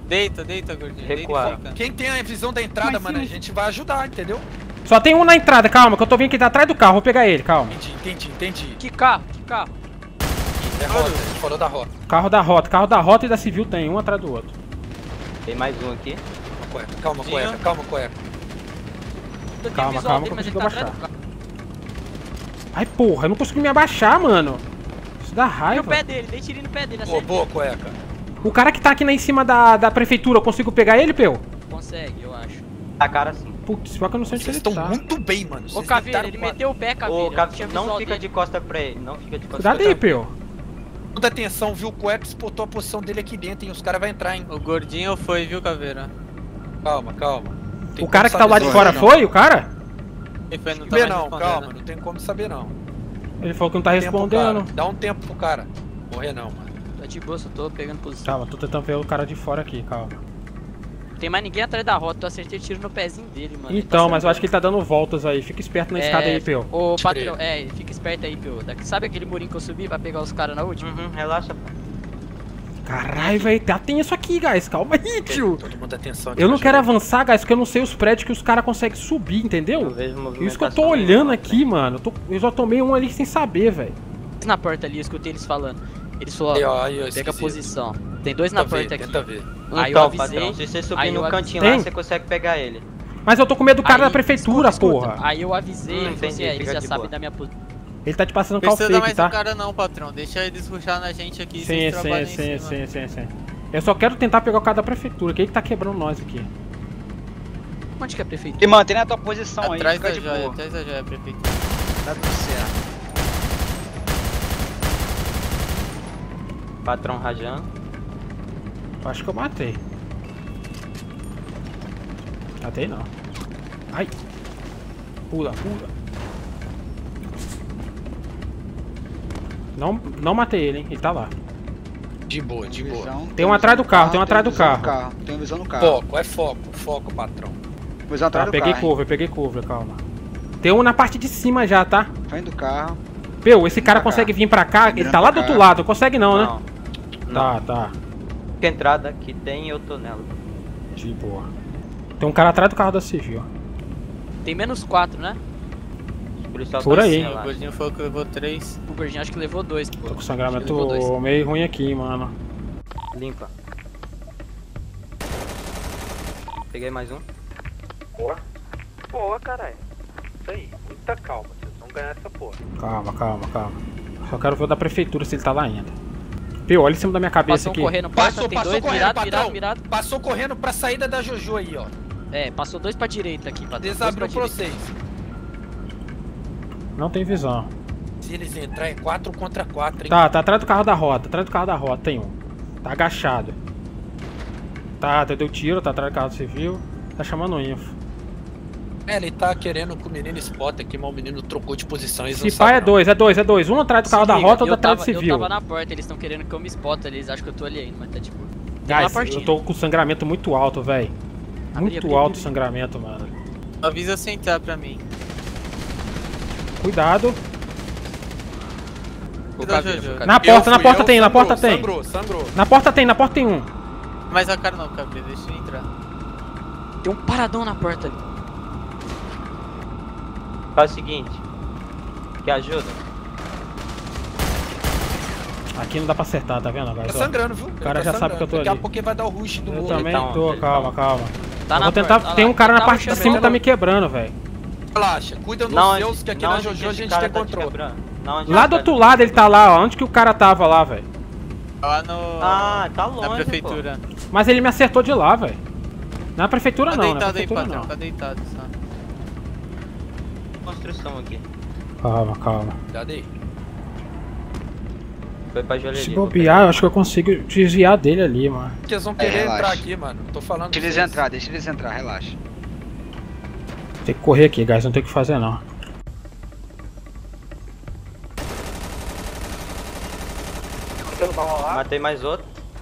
Deita, deita, gordinho. Deita Recuar. e fica. Quem tem a visão da entrada, Mas mano, sim. a gente vai ajudar, entendeu? Só tem um na entrada, calma, que eu tô vendo que tá atrás do carro. Vou pegar ele, calma. Entendi, entendi, entendi. Que carro? Que carro? É rota, a gente falou da rota. Carro da rota, carro da rota e da civil tem, um atrás do outro. Tem mais um aqui. Cueca, calma, Sim, cueca, ó. calma, cueca. Eu tenho Calma, visual calma, dele, que eu mas ele consigo tá atrás abaixar. do carro. Ai, porra, eu não consigo me abaixar, mano. Isso dá E o raiva. pé dele, dei tirinho no pé dele, Boa, acertei. boa, cueca. O cara que tá aqui na em cima da, da prefeitura, eu consigo pegar ele, Peu? Consegue, eu acho. A cara sim. Putz, pior que eu não sei onde Vocês ele estão tá. muito bem, mano. Ô, Vocês Caveira, tentaram ele com a- meteu o pé, Caveira. Ô, eu Cap... tinha não visual fica dele. de costa pra ele, não fica de costa Cuidado pra aí, ele. Peu. Muita atenção, viu? O cueca spotou a posição dele aqui dentro, hein? Os caras vão entrar, hein? O gordinho foi, viu, Caveira? Calma, calma. Tem O cara como que tá lá saber de não. fora foi, o cara? Ele foi, não tá Vê mais não, respondendo. calma, não tem como saber não. Ele falou que não tá Tempo, respondendo. cara. Dá um tempo pro cara. Morrer não, mano. Tá de boa, só tô pegando posição. Calma, tô tentando ver o cara de fora aqui, calma. Tem mais ninguém atrás da rota, eu acertei tiro no pezinho dele, mano. Então, mas eu acho que ele tá dando voltas aí. Fica esperto na escada aí, Peu. Ô, Pode patrão, crer. é, fica esperto aí, Peu. Daqui- Sabe aquele murinho que eu subi pra pegar os caras na última? Uhum, relaxa, pô. Caralho, velho, tá tenso aqui, guys. Calma aí, tio. Todo mundo atenção. aqui Eu não pra quero chegar. avançar, guys, porque eu não sei os prédios que os caras conseguem subir, Eu entendeu? vejo Isso que eu tô movimentação olhando nenhuma, aqui, mano. Eu, tô- eu já tomei um ali sem saber, velho. Na porta ali, eu escutei eles falando. Eles Aí, falaram, ó, aí, ó, pega a esquisito. posição. Tem dois na Tenta ver, porta aqui. Tenta ver. Aí eu Então, avisei, patrão, se você aí subir eu no avisei. cantinho Tem? lá, você consegue pegar ele. Mas eu tô com medo do cara Aí, da prefeitura, escuta, escuta. porra. Aí eu avisei, Hum, ele falou entendi, assim, é, eles fica já de sabem boa. da minha posição. Ele tá te passando Não cal precisa dar fake, mais tá? um cara não, patrão. Deixa eles ruxar na gente aqui. Sim, vocês sim, trabalham em sim, cima. sim, sim, sim. Eu só quero tentar pegar o cara da prefeitura, que ele tá quebrando nós aqui. Onde que é a prefeitura? E mantém na tua posição aí, Atrás fica da de joia, boa. atrás da joia, prefeito. Tá tudo certo. Patrão rajando. Eu acho que eu matei. Matei não. Ai. Pula, pula. Não, não matei ele, hein? Ele tá lá. De boa, de boa. Visão, Tem um atrás do visão carro, no tem um atrás do visão no carro. Tem visão no carro. Foco, é foco, foco, patrão. Visão atrás Tá, do peguei carro. cover, peguei cover, calma. Tem um na parte de cima já, tá? Frente do carro. Peu, esse cara pra consegue cá. vir pra cá, ele tá lá do outro lado, consegue não, né? Não. Tá, tá. Que entrada que tem, eu tô nela. De boa. Tem um cara atrás do carro da civil. Tem menos quatro, né? Os policiais Por tão aí. assim, O relaxa. gordinho falou que levou três. O gordinho acho que levou dois, pô. Tô com Acho que levou dois. sangramento meio ruim aqui, mano. Limpa. Peguei mais um. Boa, caralho. Isso aí, muita calma. Vocês vão ganhar essa porra. Calma, calma, calma. Só quero ver o da prefeitura se ele tá lá ainda. Peu, olha em cima da minha cabeça Passou aqui. correndo, porta, Passou, tem passou dois, correndo, virado, patrão. virado, virado. Passou correndo pra saída da Jojo aí, ó. É, passou dois pra direita aqui, patrão. dois pra Desabriu pra direita. vocês. Não tem visão. Se eles entrarem, é quatro contra quatro, hein? Tá, tá atrás do carro da rota, atrás do carro da rota, tem um. Tá agachado. Tá, deu tiro, tá atrás do carro civil. Tá chamando o info. É, ele tá querendo que o menino spot aqui, mas o menino trocou de posição. Eles não Se pá é sabem, não. dois, é dois, é dois. Um atrás do carro Se da liga, rota, outro eu atrás do tava- civil. Eu tava na porta, eles estão querendo que eu me spot ali, eles acham que eu tô ali ainda, mas tá tipo... Tem uma Guys, portinha. eu tô com sangramento muito alto, velho. Abri, Muito abri, alto o abri. sangramento, mano. Avisa você entrar pra mim. Cuidado. O Caveira, o Caveira. Na Eu porta, na fui, porta eu, tem, na sangrou, porta tem. Sangrou, sangrou. Na porta tem, na porta tem um. Mas a cara não, Caveira, deixa ele entrar. Tem um paradão na porta ali. Faz o seguinte. Quer ajuda? Aqui não dá pra acertar, tá vendo, Tá guys? Ó. sangrando, viu? O cara já sabe que eu tô Daqui ali. a pouco ele vai dar o rush do Eu outro. também tá onde? tô, Ele calma, tá calma. Tá Eu na vou tentar. porta, olha Tem lá. um cara na Tá parte de puxando cima que tá ele. me quebrando, velho. Relaxa, cuida dos Não, seus, onde- que aqui não, na onde Jojo a esse gente cara tem tá te controle. quebrando? Não, onde Lá esse do cara outro te lado ele quebrando? tá lá, ó. Onde que o cara tava lá, velho? Lá no... Ah, tá longe, na pô. prefeitura. Mas ele me acertou de lá, velho. Na prefeitura Tá não, na deitado aí, prefeitura patrão, não. tá deitado só. Construção aqui. Calma, calma. Cuidado aí. Foi pra joalheria. Se vou bobear, eu acho que eu consigo desviar dele ali, mano. Porque eles vão É, querer relaxa. entrar aqui, mano. Tô falando. Deixa eles pra vocês. entrar, deixa eles entrar, relaxa. Tem que correr aqui, guys. Não tem o que fazer, não. pegar. Matei mais outro.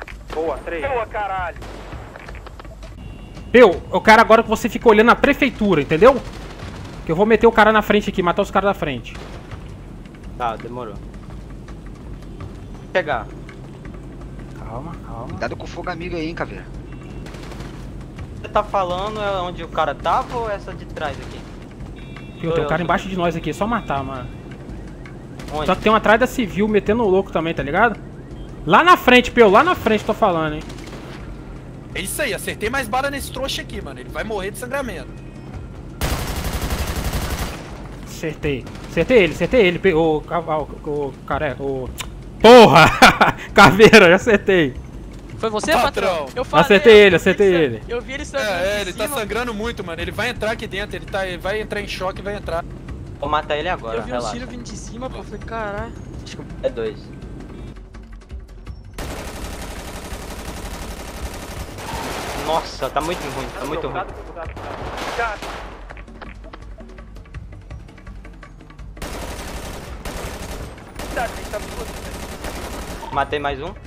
Peu, eu quero agora que você fique olhando a prefeitura, entendeu? Que eu vou meter o cara na frente aqui, matar os caras da frente. Tá, demorou. Pegar. Calma, calma. Cuidado com o fogo amigo aí, hein, caveira. Você tá falando é onde o cara tava ou essa de trás aqui? Fio, tem um cara embaixo de nós aqui, é só matar, mano. Onde? Só que tem uma atrás da civil metendo o louco também, tá ligado? Lá na frente, Peu, lá na frente tô falando, hein. É isso aí, acertei mais bala nesse trouxa aqui, mano. Ele vai morrer de sangramento. Acertei. Acertei ele, acertei ele. O cavalo, o cara, o... Porra! Caveira, já acertei. Foi você, Patrão? patrão? Eu falei, Acertei eu ele, vi acertei san- ele. Eu vi ele sangrando É, é, de ele tá cima. sangrando muito, mano. Ele vai entrar aqui dentro, ele, tá, ele vai entrar em choque e vai entrar. Vou matar ele agora, Eu vi os relaxa. tiros vindo de cima, pô. Eu falei, caralho. Acho que eu- É dois. Nossa, tá muito ruim, tá muito ruim. Matei mais um.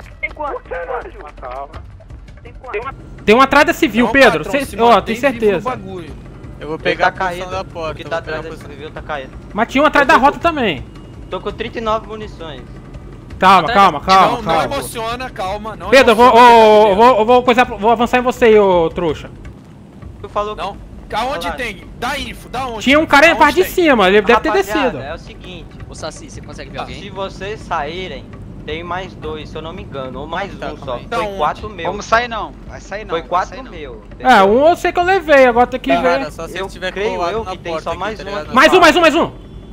Tem um atrás da civil, Não, Pedro. patrão, Cê- se ó, mantém tem vivo no certeza. bagulho. Eu vou Ele pegar tá a posição caído. da porta. O que eu tá vou pegar atrás a desse posição. civil tá caído. Mas tinha um atrás da rota também. Tô com trinta e nove munições. Calma, calma, calma, não, não calma. emociona, calma. Não Pedro, eu vou, emociona, ô, fica eu vou, eu vou, coisar- vou avançar em você aí, ô trouxa. Tu falou que... Não. Aonde Relaxa. tem? Dá info, dá onde? Tinha um cara na Aonde parte de tem? cima, ele deve ter Rapaziada, descido. é o seguinte. Ô, Saci, você consegue ver Se alguém? vocês saírem, tem mais dois, se eu não me engano. Ou mais Tá, um calma só. aí. Da Foi onde? quatro meu. Vamos sair não. Vai sair não. Foi vai quatro sair não. meu. É, entendeu? um eu sei que eu levei, agora tem que ver. Cara, só se Eu ele tiver creio colado eu na que tem porta só aqui, mais tá um ligado? aqui. Mais um, mais um, mais um.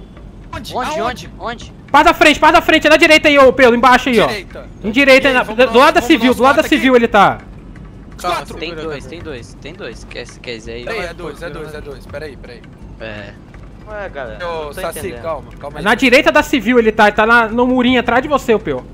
Onde? Onde, Aonde? onde, onde? Par da frente, par da frente, é da direita aí, ô Pedro, embaixo aí, ó. Direita. Em direita, E aí, na- vamos do nós- lado da vamos civil, nós do lado da quatro civil aqui? ele tá. Calma, Quatro. Tem segura, dois, cara. tem dois, tem dois. Quer, quer dizer aí? Peraí, Não, é dois, é pô, dois, né? é dois. Peraí, peraí. É. Ué, galera. não Ô, tô Saci, entendendo. calma, calma aí. Na direita da civil ele tá, ele tá na, no murinho atrás de você, ô Peu.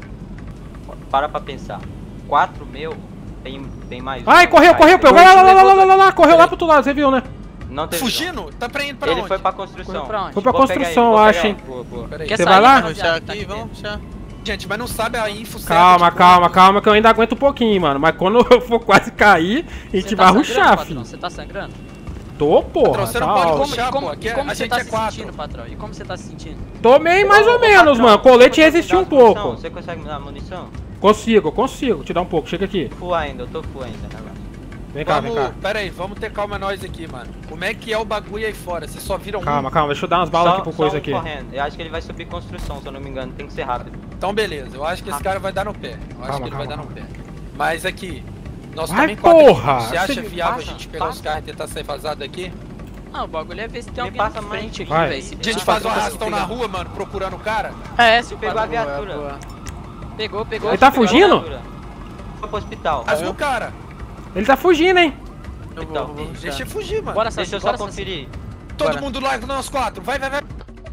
Para pra pensar. Quatro meu, tem, tem mais um. Ai, correu, Aí, correu, Peu. dois Vai lá, lá, lá, levou lá, lá, lá, lá, dois. correu lá pro outro lado, você viu, né? Não teve visão. Fugindo? Tá pra indo pra Ele onde? foi pra construção. Correu pra onde? Foi pra Vou pegar construção, ele, eu vou acho, pegar hein. ele. Boa, boa, peraí. Quer Você sair, vai lá? Vamos puxar rapaziada? Tá aqui, vamos dentro. puxar. Gente, mas não sabe a info certa Calma, de calma, ponto. calma, que eu ainda aguento um pouquinho, mano. Mas quando eu for quase cair, a gente Você vai tá ruxar, sangrando, patrão? filho. Você tá sangrando? Tô, porra. Patrão, você não tá pode alto. Como, Puxar, como, pô, aqui e é- como a você gente tá é se quatro. sentindo, patrão? E como você tá se sentindo? Tomei mais Ô, ou ô, menos, patrão, mano. Colete você resistiu um consegue me dar pouco. munição? Você consegue me dar munição? Consigo, consigo. Te dar um pouco, chega aqui. Full ainda, eu tô full ainda, né, Vem cá, vem Vamos, cá. pera aí, vamos ter calma nós aqui, mano. Como é que é o bagulho aí fora? Vocês só viram Calma, calma, deixa eu dar umas balas aqui pro coisa um aqui. correndo. Eu acho que ele vai subir construção, se eu não me engano. Tem que ser rápido. um? Então beleza, eu acho que esse cara vai dar no pé. Eu acho Calma, que ele vai dar calma, no pé. Mas aqui, nós Vai, também quatro porra! aqui. Você acha Você- viável passa, a gente pegar passa. os carros e tentar sair vazado daqui? Ah, o bagulho é ver se tem Me alguém passa na mais. frente aqui, Vai. velho. Se A gente pá, faz um patrão, arrastão na rua, mano, procurando o cara. É, se Pegou a pegou viatura. Boa, boa. Pegou, pegou. Ele tá pegou. fugindo? Foi pro hospital. Mas o cara, Ele tá fugindo, hein? Eu Então, vou, vou deixa puxar. ele fugir, mano. Bora, Saci, Deixa eu só bora, Saci. conferir. Todo Bora. mundo lá com nós quatro. Vai, vai, vai.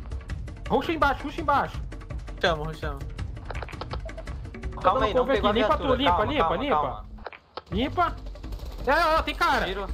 Ruxa embaixo, ruxa embaixo. Chama, chama. Calma aí, não Vamos ver pegou a aqui, limpa viatura. tu, limpa, Calma, limpa, calma, limpa. calma. Limpa. É, ó, tem cara. Tiro.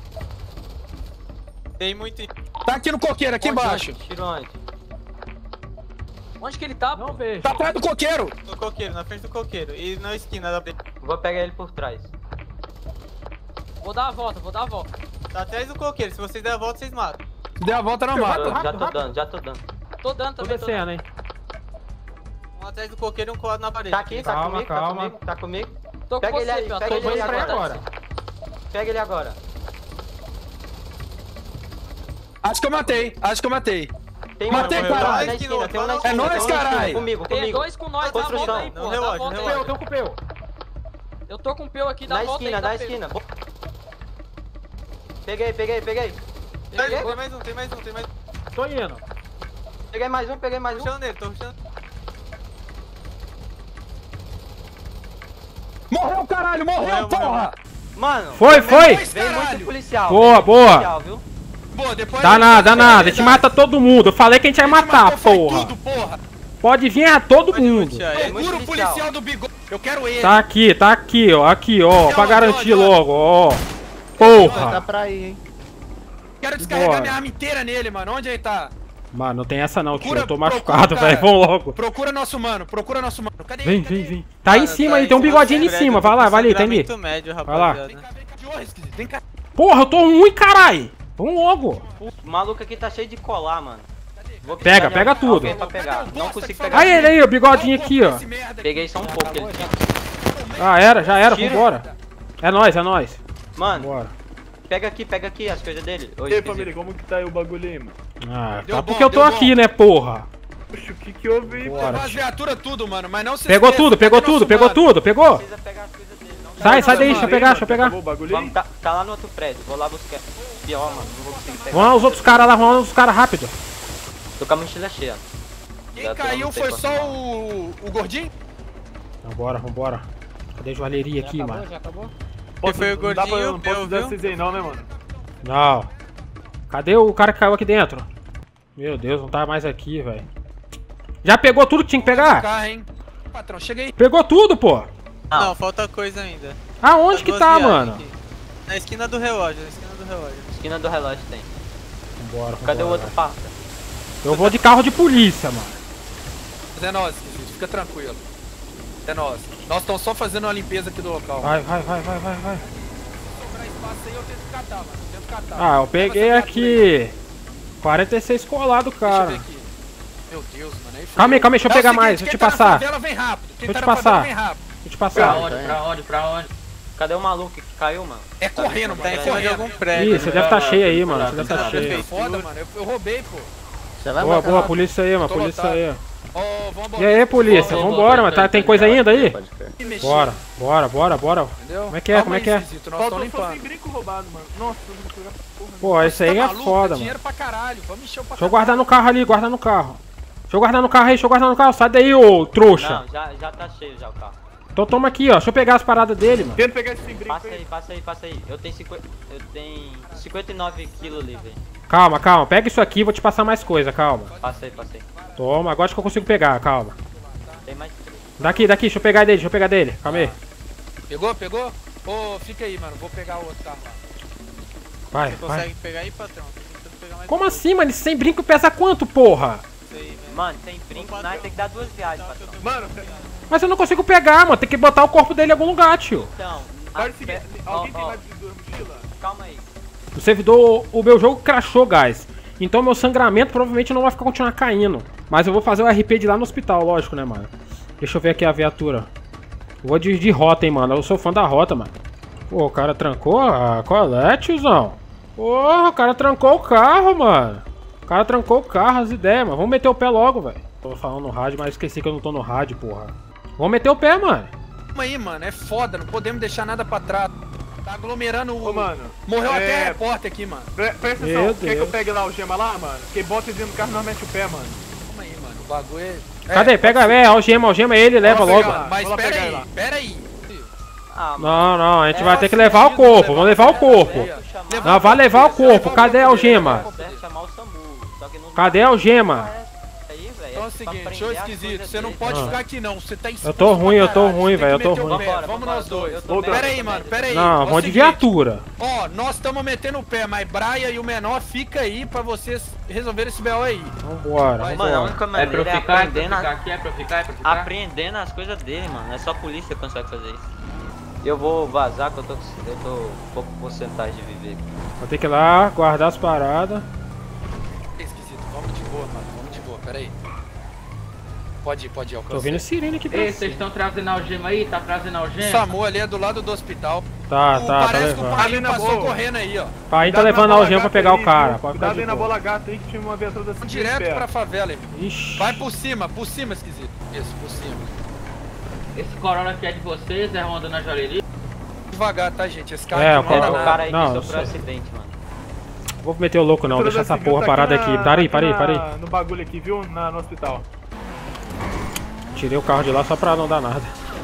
Tem muito. Tá aqui no coqueiro, aqui Onde, embaixo. onde? Tiro onde? Onde que ele tá, Não pô? vejo. Tá atrás do coqueiro. No coqueiro, na frente do coqueiro. E na esquina da. Vou pegar ele por trás. Vou dar a volta, vou dar a volta. Tá atrás do coqueiro. Se vocês der a volta, vocês matam. Deu a volta na Tô- mata. já rápido, tô rápido. dando, já tô dando. Tô dando Tô também, tô dando. descendo, hein? Um atrás do coqueiro e um colado na parede. Tá aqui, tá Calma, comigo, calma. tá comigo, tá comigo. Tô com Pega você, ele aí, Piotr. pega Tô ele indo aí pra agora. agora. Pega ele agora. Acho que eu matei, acho que eu matei. Tem Matei, um tem um caralho. na esquina, tem um na É esquina. nóis, tem um na esquina, caralho. Comigo, Tem comigo. dois com nós, dá a volta Construção. aí, pô. Não Dá a relógio, volta não aí. Eu tenho com o peu. Eu tô com o peu aqui, dá Na a volta aí. esquina, dá na peu. esquina. Peguei, peguei, peguei. Tem, Peguei, tem mais um, tem mais um, tem mais um. Tô indo. peguei mais um, peguei mais Tô um. puxando nele, tô puxando. Morreu, caralho, morreu, Morreu, morreu. porra. Mano, Foi, foi. dois, vem caralho. muito policial. Boa, vem muito boa. policial, viu? Boa, depois Dá nada, dá nada. A gente mata todo mundo. Eu falei que a gente vai A gente matar, matou, foi porra. Tudo, porra. Pode vir a todo Pode mundo. puxar É ele. muito Procura o policial. policial do bigode. Eu quero ele. Tá aqui, tá aqui, ó. Aqui, ó. Pra Onde, garantir onde, onde? logo, ó. Tá Porra. pra ir, hein? Quero descarregar Bora. minha arma inteira nele, mano. Onde ele tá? Mano, não tem essa não, tio. Procura- Eu tô procura, machucado, cara. velho. Vamos logo. Procura nosso mano, procura nosso mano. Cadê Vem, ele? Cadê vem, ele? vem. Tá aí em Cara, cima tá aí, tem um em bigodinho em cima, cima. eu tô Vai lá, com vai ali, tá ali. sangramento médio, lá. rapaziada. Vem cá, vem cá de honra, esquisito. Vem cá. Porra, eu tô ruim, carai. Vamos logo. O maluco aqui tá cheio de colar, mano. Vou Pega, precisar de pega alguém tudo. pra pegar. Cadê o Não bosta consigo que pegar. Aí ele aí, o bigodinho Dá um aqui, corpo ó. nesse merda aqui. Peguei só um pouco que ele tinha. Ah, era, já era, Tiro. vambora. É nóis, é nóis. Mano, Bora. pega aqui, pega aqui as coisas dele. Ô, E aí, esqueci. família, como que tá aí o bagulho aí, mano? Ah, Deu tá bom, porque eu tô deu aqui, bom. né, porra? Poxa, o que que houve aí, Bora. Levou as viaturas tudo, mano, mas não se Pegou esqueça, tudo, pegou cadê tudo, nosso pegou mano? tudo, pegou? Precisa pegar as coisas dele, não. Sai, sai daí, Mano, deixa eu aí, pegar, mano, deixa eu pegar. acabou o bagulho aí? Vamos, tá, tá lá no outro prédio, vou lá buscar. Pior, mano, não vou conseguir pegar. Vamos lá, os outros caras lá, vamos lá, os caras rápido. Tô com a mochila cheia. Quem Já tô, caiu não sei foi quanto só mal. o, o gordinho? Vambora, vambora. Cadê a joalheria aqui, mano? Já acabou? Posso, foi o não dá pra- gordinho e o não posso Peu, dar viu? vocês aí não, né, mano? Não. Cadê o cara que caiu aqui dentro? Meu Deus, não tá mais aqui, velho. Já pegou tudo que tinha que pegar? Carro, hein? Patrão, chega aí. Pegou tudo, pô. Não, falta coisa ainda. Aonde que Duas tá, viagens mano? aqui. Na esquina do relógio, na esquina do relógio. Esquina do relógio tem. Vambora, Cadê o vambora, outro parça? velho. Eu vou de carro de polícia, mano. Mas é nós, esquisito, fica tranquilo. É nós. Nós estamos só fazendo uma limpeza aqui do local. Vai, vai, vai, vai, vai, vai. Se sobrar espaço aí, eu tento catar, mano. Eu tento catar. Ah, eu Leva peguei essa viatura aí. aqui. quarenta e seis colado, Deixa eu cara. ver aqui. Meu Deus, mano. Aí foi. Calma aí, calma aí, deixa eu É o pegar seguinte, mais, deixa eu quem te tá na passar. favela, vem rápido. Quem Deixa eu tá te na favela, passar. vem rápido. Deixa eu te passar. onde? Pra onde? Pra onde? Cadê o maluco que caiu, mano? É correndo, mano. Tá É em cima de correndo. algum prédio. Ih, você deve estar cheio aí, mano. Você deve estar Não, cheio. é foda, mano. Eu, eu roubei, pô. Você vai Boa, matar boa, lá. polícia aí, mano. Tô Polícia lotado. aí. Ó, vambora. E aí, polícia? Vambora, mano. Tá, tem coisa ainda aí? Pode crer. Me mexer, Bora, bora, bora, bora. Entendeu? Como é que é? Calma Como é aí, que é? esquisito, nós Faltou estamos só sem limpando. brinco roubado, mano. Nossa, eu não vou pegar porra. Pô, isso aí Tá é maluco? foda, mano. Dinheiro pra caralho. Vamos encher o Deixa eu pacote. guardar no carro ali, guarda no carro. Deixa eu guardar no carro aí, deixa eu guardar no carro. Sai daí, ô trouxa. Não, já, já tá cheio já o carro. Então toma aqui, ó. Deixa eu pegar as paradas dele, mano. Tenta pegar esse sem brinco Passa aí. aí, passa aí, passa aí. Eu tenho, cinquenta, eu tenho cinquenta e nove quilos livre. Calma, calma. Pega isso aqui, vou te passar mais coisa, calma. Passa aí, passa aí. Toma, agora acho que eu consigo pegar, calma. Tem mais três. Daqui, daqui, deixa eu pegar dele, deixa eu pegar dele. Calma aí. Pegou, pegou? Ô, fica aí, mano. Vou pegar o outro carro lá. Vai, Você vai. consegue pegar aí, patrão? Tô tentando pegar mais Como um assim, mano? Esse sem brinco pesa quanto, porra? pouco aí, velho. Mano, sem brinco, nós tem que dar duas viagens, patrão. Mano, Mas eu não consigo pegar, mano. Tem que botar o corpo dele em algum lugar, tio. Então, a faz o seguinte, pe- alguém ó, tem ó, mais de duas mochilas? calma aí. O servidor, o meu jogo crashou, guys. Então meu sangramento provavelmente não vai ficar continuar caindo. Mas eu vou fazer o R P de lá no hospital, lógico, né, mano? Deixa eu ver aqui a viatura. Eu vou de, de rota, hein, mano. Eu sou fã da rota, mano. Pô, o cara trancou? Ah, qual é, tiozão? Porra, o cara trancou o carro, mano. O cara trancou o carro, as ideias, mano. Vamos meter o pé logo, velho. Tô falando no rádio, mas esqueci que eu não tô no rádio, porra. Vamos meter o pé, mano. Calma aí, mano. É foda. Não podemos deixar nada pra trás. Tá aglomerando o... Ô, mano. Morreu é, até repórter aqui, mano. Pre presta Meu atenção, quer que eu Deus. pegue lá o gema lá, mano? Porque bota ele no carro e nós mete o pé, mano. Calma aí, mano. O bagulho é... Cadê? Pega, é, algema, algema ele, leva Vamos logo. pegar lá. Mas Vou lá pera pegar aí, lá. pera aí. Ah, mano. Não, não, a gente É, vai ter que faz levar o sentido corpo, vamos levar o corpo. Levar Não, vai o levar o corpo, corpo, levar o cadê a corpo, algema? levar o corpo Deve dele. chamar o SAMU. Só que não Cadê a algema? Aí, velho. Então é o seguinte, show esquisito, você não pode Ah. ficar aqui não, você tá exposto Eu tô ruim, pra eu tô caralho, ruim, você tem velho, eu que tô meter o ruim. pé, Vambora, Vamos vambora, nós dois. eu tô Pera médico, aí, mano, médico. pera aí. Não, Ó o vamos de seguinte, viatura. Ó, nós estamos metendo o pé, mas Braia e o menor fica aí pra vocês resolverem esse B O aí. Vambora, Mano, a vambora. única É maneira pra é eu ficar, é pra eu aprender, ficar na... aqui, é pra eu ficar, é pra eu ficar. aprendendo as coisas dele, mano. É só a polícia que consegue fazer isso. Eu vou vazar que eu tô, com- eu tô com pouco porcentagem de viver aqui. Vou ter que ir lá, guardar as paradas. É esquisito, vamos de boa, mano, vamos de boa, pera aí. Pode ir, pode ir, alcançar. Tô vendo sirene aqui pra Ei, vocês cima. estão trazendo a algema aí? Tá trazendo a O algema? SAMU ali é do lado do hospital. Tá, O- tá, tá parece que o levando. Painho Ali na passou boa. correndo aí, ó. Pai tá Cuidado levando na a bola algema pra gata pegar aí, o cara, viu? pode ficar Cuidado de aí na boa. bola gata aí que tinha uma viatura da Vamos direto pra favela aí. Ixi. Vai por cima, por cima, esquisito. Isso, por cima. Esse Corolla aqui é de vocês, é Honda na joalheria? Devagar, tá, gente? Esse carro É, aqui o não É anda do Corolla- nada. cara aí Não, que eu sofreu sei. acidente, mano. Vou meter o louco não, deixa essa Civil porra tá parada na- aqui. Parei, aqui parei, na- parei. No bagulho aqui, viu? Na, no hospital. Tirei o carro de lá só pra não dar nada.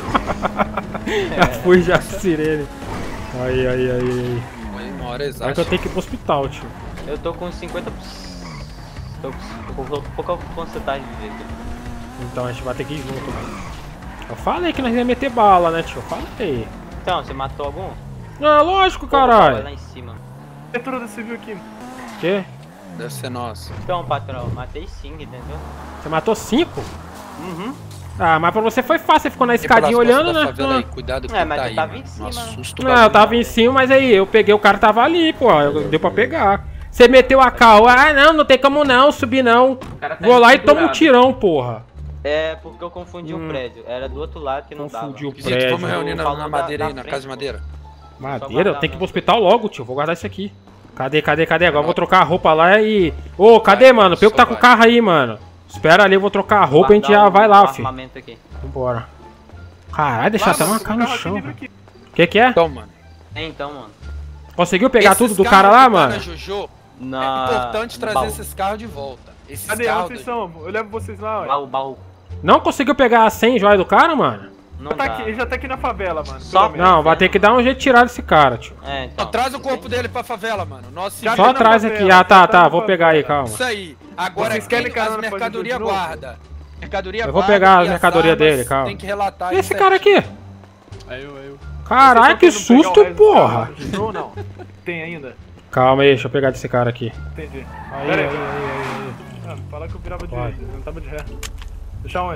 Já fui já sirene. Aí, aí, aí, aí. Foi uma hora Aí exata. que eu tenho que ir pro hospital, tio. Eu tô com cinquenta por cento. Tô com, tô com pouca porcentagem de viver aqui. Então a gente vai ter que ir junto, mano. Eu falei que nós ia meter bala, né, tio? Eu falei. Então, você matou algum? Ah, lógico, Pô, vai lá caralho. em cima. Viatura da civil aqui. Quê? Deve ser nosso. Então, patrão, matei cinco, entendeu? Você matou cinco? Uhum. Ah, mas pra você foi fácil, você ficou na E pelas escadinha costas olhando, da né? favela aí, cuidado que É, mas tá tu aí, tava mano. em cima, Nossa, né? susto o Não, eu bagulho. tava em cima, mas aí eu peguei, o cara tava ali, pô. eu- Deu pra pegar. Você meteu a cal, ah, não, não tem como não, subir não. O cara tá Vou lá e tomo um pendurado. tirão, porra. É porque eu confundi Hum. um prédio. Era do outro lado que não dava. Confundi o Esquisito, prédio. vamos reunir na, Falou na da- madeira da aí, na frente, casa de pô. madeira. Madeira? Eu tenho que ir pro hospital logo, tio. Vou guardar isso aqui. Cadê, cadê, cadê? Agora eu vou trocar a roupa lá e... Ô, cadê, mano? Pelo que tá com o carro aí, mano. Espera ali, eu vou trocar a roupa e a gente já vai lá, filho. Vambora. Caralho, deixar até uma cara no chão. O que que é? Então, mano. É, então, mano. Conseguiu pegar Esses tudo do carros cara lá, que tá mano? na Jojo, Na... é importante no trazer baú. esses carros de volta. Esses Cadê? carros Onde vocês são? Eu levo vocês lá, ué. Baú, baú. Não conseguiu pegar as cem joias do cara, mano? Não Tá dá. aqui, ele já tá aqui na favela, mano. Só- pelo menos. Não, vai ter que dar um jeito de tirar desse cara, tio. É, então. Não, traz o corpo dele pra favela, mano. Nossa, Já Só tá na atrás favela, aqui. Ah, tá, já tá tá. na Vou pegar aí, calma. Isso aí. Agora Vocês quem querem as carona pra mercadoria fazer de novo? guarda. Mercadoria Eu vou guarda pegar as e mercadoria armas dele, calma. Tem que relatar E esse isso cara aqui? É eu, é eu. Caralho, que Vocês tão querendo susto, pegar o resto do porra. carro? Não, não. Tem ainda? Calma aí, deixa eu pegar desse cara aqui. Entendi. Aí, Pera aí, aí. aí, aí. Ah, fala que eu virava de Vai. eu não tava de ré. Deixa onde?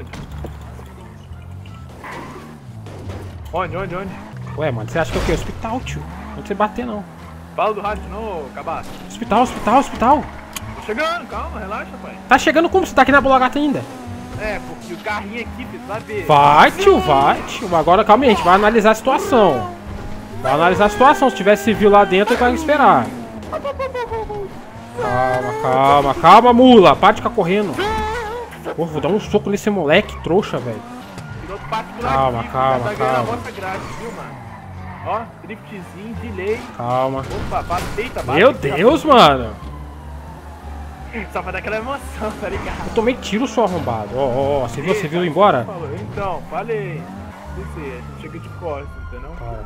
Onde, onde, onde? Ué, mano, você acha que é o quê? Hospital, tio. Não você bater, não. Fala do rádio não, cabaço. Hospital, hospital, hospital. Tô chegando, calma, relaxa, pai. Tá chegando como? Você tá aqui na Bolagata ainda? É, porque o carrinho aqui, filho, vai ver. Vai, tio, vai, tio. Agora, calma aí, a gente vai analisar a situação. Vai analisar a situação. Se tiver civil lá dentro, ele vai esperar. Calma, calma, calma, mula. Para de ficar correndo. Pô, vou dar um soco nesse moleque, trouxa, velho. Piloto particular Calma, aqui, calma, tá ganhando calma. amostra grátis, viu, mano? Ó, driftzinho, delay. Calma. Opa, bate, deita, bate. Meu Deus, mano. Só pra dar aquela emoção, tá ligado? Eu tomei tiro, seu arrombado. Ó, ó, ó. Você viu, você viu ir embora? Falou. Então, falei. Você, a gente chega de costas, entendeu? Cara.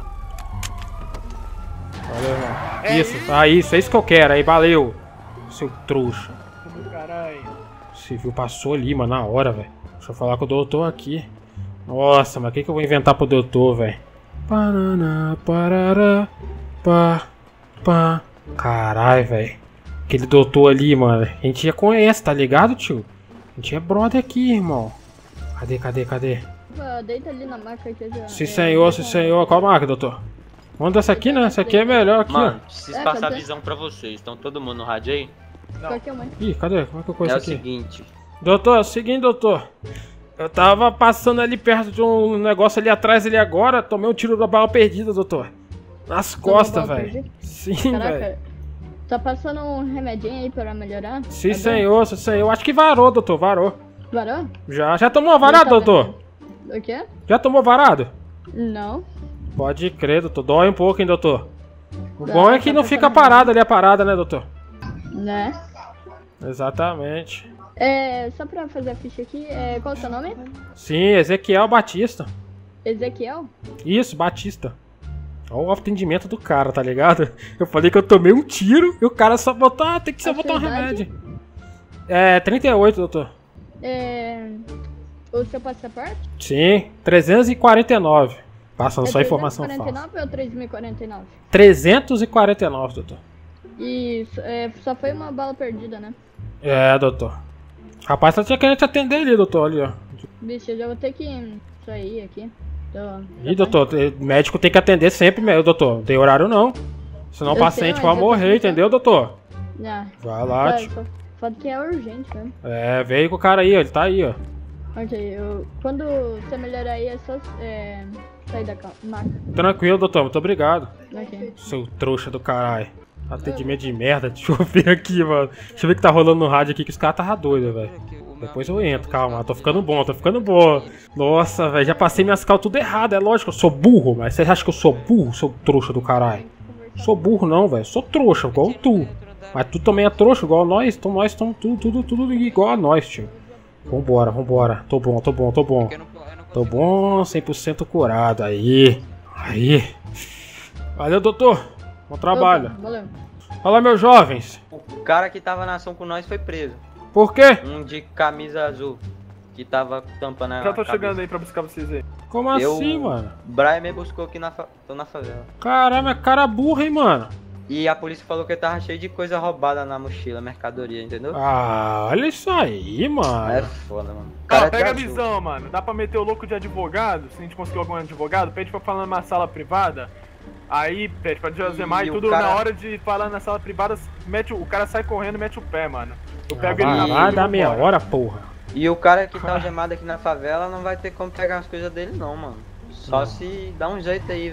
Valeu, irmão. É Isso, isso. ah, isso, é isso que eu quero. Aí, valeu. Seu trouxa. Do caralho. Civil passou ali, mano, na hora, velho. Deixa eu falar com o doutor aqui. Nossa, mas o que, que eu vou inventar pro doutor, velho? Paraná, parará, pá, pá. Caralho, velho. Aquele doutor ali, mano. A gente já conhece, tá ligado, tio? A gente é brother aqui, irmão. Cadê, cadê, cadê? Deita ali na maca que eu já... Sim, senhor, sim, senhor. Qual marca, doutor? Manda essa aqui, né? Essa aqui é melhor aqui, Mano, ó. preciso É, passar a cadê? visão pra vocês. Estão todo mundo no rádio aí? Qualquer uma. Ih, cadê? Como é que eu conheço É o aqui? seguinte. Doutor, é o seguinte, doutor. Eu tava passando ali perto de um negócio ali atrás ali agora, tomei um tiro da bala perdida, doutor. Nas costas, bala velho. perdida? Sim, velho. Caraca, tá passando um remedinho aí pra melhorar? Sim, Tá bom? senhor, sim, senhor. Acho que varou, doutor, varou. Varou? Já, já tomou varado, Não tá doutor? O quê? Já tomou varado? Não. Pode crer, doutor. Dói um pouco, hein, doutor. O Tá, bom é que tá não passando fica remédio. parado ali a parada, né, doutor? Né? Exatamente. É, só pra fazer a ficha aqui, é, qual é o seu nome? Sim, Ezequiel Batista. Ezequiel? Isso, Batista. Olha o atendimento do cara, tá ligado? Eu falei que eu tomei um tiro e o cara só botou, ah, tem que só A botar um sua idade? remédio. É, trinta e oito, doutor. É, o seu passaporte? Sim, trezentos e quarenta e nove. Passando É só informação trezentos e quarenta e falsa. nove ou três mil e quarenta e nove? trezentos e quarenta e nove, doutor. Isso, é, só foi uma bala perdida, né? É, doutor. Rapaz, tá querendo te atender ali, doutor, ali, ó. Bicho, eu já vou ter que sair aqui. Tô, Ih, doutor, te- médico tem que atender sempre, meu, doutor. Não tem horário não. Senão o Eu paciente sei, vai mas eu tô morrer, explicando. entendeu, doutor? Ah, Vai lá, tá, tio. só- Foda que é urgente mesmo. É, veio com o cara aí, ó. Ele tá aí, ó. Ok, eu, quando você melhorar aí é só é, sair da ca- maca. Tranquilo, doutor. Muito obrigado. Ok. Seu trouxa do caralho. Atendimento de merda. Deixa eu ver aqui, mano. Deixa eu ver o que tá rolando no rádio aqui, que os caras tava doidos, velho. Depois eu entro, calma. Tô ficando bom, tô ficando bom. Nossa, velho. Já passei minhas cal tudo errado. É lógico, eu sou burro, mas você acha que eu sou burro, seu trouxa do caralho? Sou burro não, velho. Sou trouxa, igual tu. Mas tu também é trouxa, igual nós. Então nós estamos tudo, tudo, tudo igual a nós, tio. Vambora, vambora. Tô bom, tô bom, tô bom. Tô bom, cem por cento curado. Aí. Aí. Valeu, doutor. Bom trabalho. Opa, valeu. Fala, meus jovens. O cara que tava na ação com nós foi preso. Por quê? Um de camisa azul. Que tava tampando a Já tô cabeça. chegando aí pra buscar vocês aí. Como Eu- assim, mano? Brian me buscou aqui na, fa... tô na favela. Caramba, é cara burra, hein, mano? E a polícia falou que tava cheio de coisa roubada na mochila, mercadoria, entendeu? Ah, olha isso aí, É mano. foda, mano. O Cara, cara pega a te achou. visão, mano. Dá pra meter o louco de advogado? Se a gente conseguir algum advogado, pede pra falar numa sala privada. Aí, pede pra Josemar e, E o tudo cara- na hora de falar na sala privada, mete o, o cara sai correndo e mete o pé, mano. Eu Ah, pego ele na vai, rua vai e dar vou meia embora. hora, porra. E o cara que tá algemado aqui na favela não vai ter como pegar as coisas dele não, mano. Só Não. se dá um jeito aí, velho.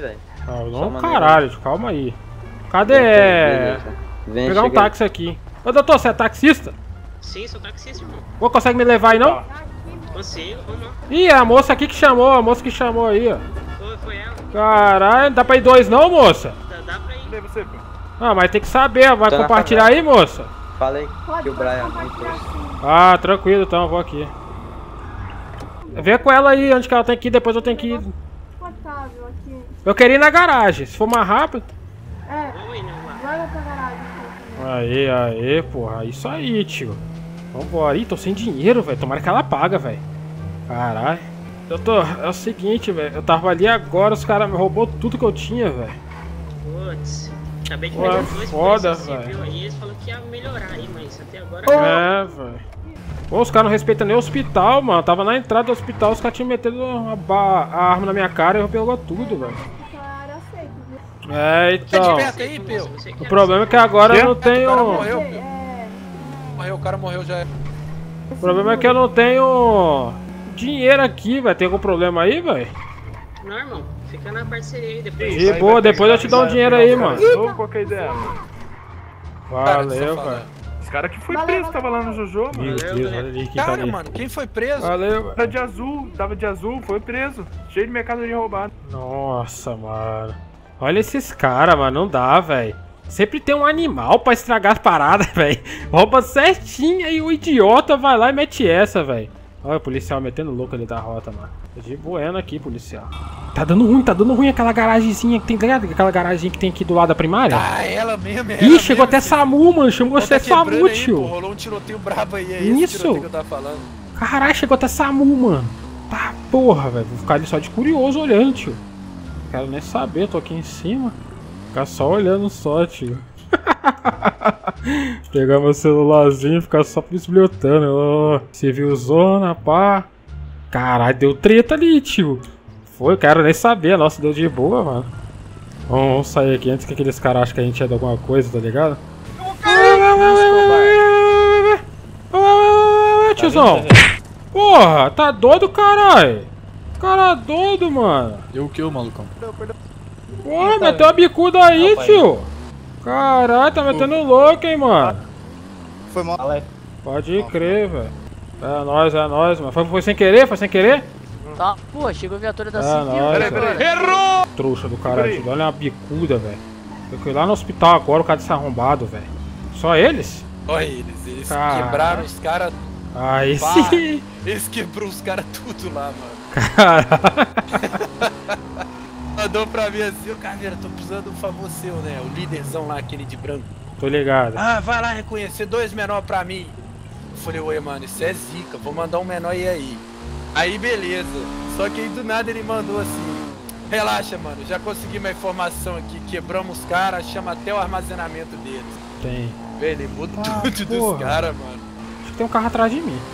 Ah, não, caralho, calma aí. Cadê? É... Vem, pegar um chega aí. táxi aqui. Ô doutor, você é taxista? Sim, sou taxista, irmão. Ô, consegue me levar aí não? Consigo, vamos lá. Ih, é a moça aqui que chamou, a moça que chamou aí, ó. Foi, foi ela. Caralho, não dá pra ir dois não, moça? Dá, dá pra ir. Cadê você, pô? Ah, mas tem que saber, vai Tô na compartilhar favela. aí, moça? Fala aí, que o Brian me trouxe. Ah, tranquilo então, eu vou aqui. Vê com ela aí onde que ela tem que ir, depois eu tenho que ir. Confortável aqui. Eu queria ir na garagem, se for mais rápido. É, Oi, não, lá. vai lá pra garagem. Aê, aê, porra, isso aí, tio. Vambora. Ih, tô sem dinheiro, velho. Tomara que ela paga, velho. Caralho. Doutor, é o seguinte, velho. Eu tava ali agora, os caras me roubou tudo que eu tinha, velho. Putz. Acabei de Pô, pegar é dois foda, polícias velho. civil aí, eles falaram que ia melhorar aí, mas até agora... É, velho. Pô, os caras não respeitam nem o hospital, mano. Eu tava na entrada do hospital, os caras tinham metido a, ba- a arma na minha cara e eu pegou tudo, velho. É, então. Aí, Pio. O problema é que agora eu não O cara tenho. morreu. Morreu, o cara morreu já. O problema é que eu não tenho dinheiro aqui, velho. Tem algum problema aí, velho? Não, irmão. Fica na parceria aí depois. De boa, depois eu te dou um dinheiro aí, mano. Ô, qual que é a ideia, mano? Valeu, velho. Esse cara que foi preso, tava lá no Jojo, mano. Meu Deus, olha ali que tá Cara, ali. mano, quem foi preso? Valeu, Tava de azul, tava de azul, foi preso. Cheio de mercadoria roubada. Nossa, mano. Olha esses caras, mano. Não dá, velho. Sempre tem um animal pra estragar as paradas, velho. Rouba certinho e o idiota vai lá e mete essa, velho. Olha o policial metendo louco ali da rota, mano. Tô de bueno aqui, policial. Tá dando ruim, tá dando ruim aquela garagemzinha que tem, tá ligado? Aquela garagem que tem aqui do lado da primária. Ah, ela mesmo, ela Ih, chegou mesmo, até filho. SAMU, mano. Chamou Pô, até tá quebrando SAMU, aí, tio. pô, rolou um tiroteio brabo aí, é esse Isso. tiroteio que eu tava falando. Caralho, chegou até SAMU, mano. Tá, porra, velho. Vou ficar ali só de curioso olhando, tio. Quero nem saber, tô aqui em cima. Ficar só olhando só, tio. Pegar meu celularzinho e ficar só bisbilhotando. Oh, civilzona, pá. Caralho, deu treta ali, tio. Foi, eu quero nem saber. Nossa, deu de boa, mano. Vamos, vamos sair aqui antes que aqueles caras achem que a gente é de alguma coisa, tá ligado? Tiozão. Porra, tá doido, caralho? Cara doido, mano. Eu o que, ô malucão? Porra, meteu a bicuda aí, tio. Caralho, tá metendo louco, hein, mano. Foi mal. Pode crer, velho. É nóis, é nóis, mano. Foi, foi sem querer? Foi sem querer? Tá, pô, chegou a viatura da É civil. nóis, agora. velho. Trouxa do caralho, tio. Olha uma bicuda, velho. Eu fui lá no hospital agora, o cara desse arrombado, velho. Só eles? Olha eles, eles Caralho. quebraram os caras. Aí Pá, sim. eles quebrou os caras tudo lá, mano. Caralho. Mandou pra mim assim, ô Caveira, tô precisando de um favor seu, né? O líderzão lá, aquele de branco. Tô ligado. Ah, vai lá reconhecer dois menor pra mim. Eu falei, oi, mano, isso é zica, vou mandar um menor e aí. Aí, beleza. Só que aí do nada ele mandou assim, relaxa, mano, já consegui uma informação aqui, quebramos os caras, chama até o armazenamento deles. Tem. Velho, ele muda Ah, tudo porra. dos caras, mano. Acho que tem um carro atrás de mim.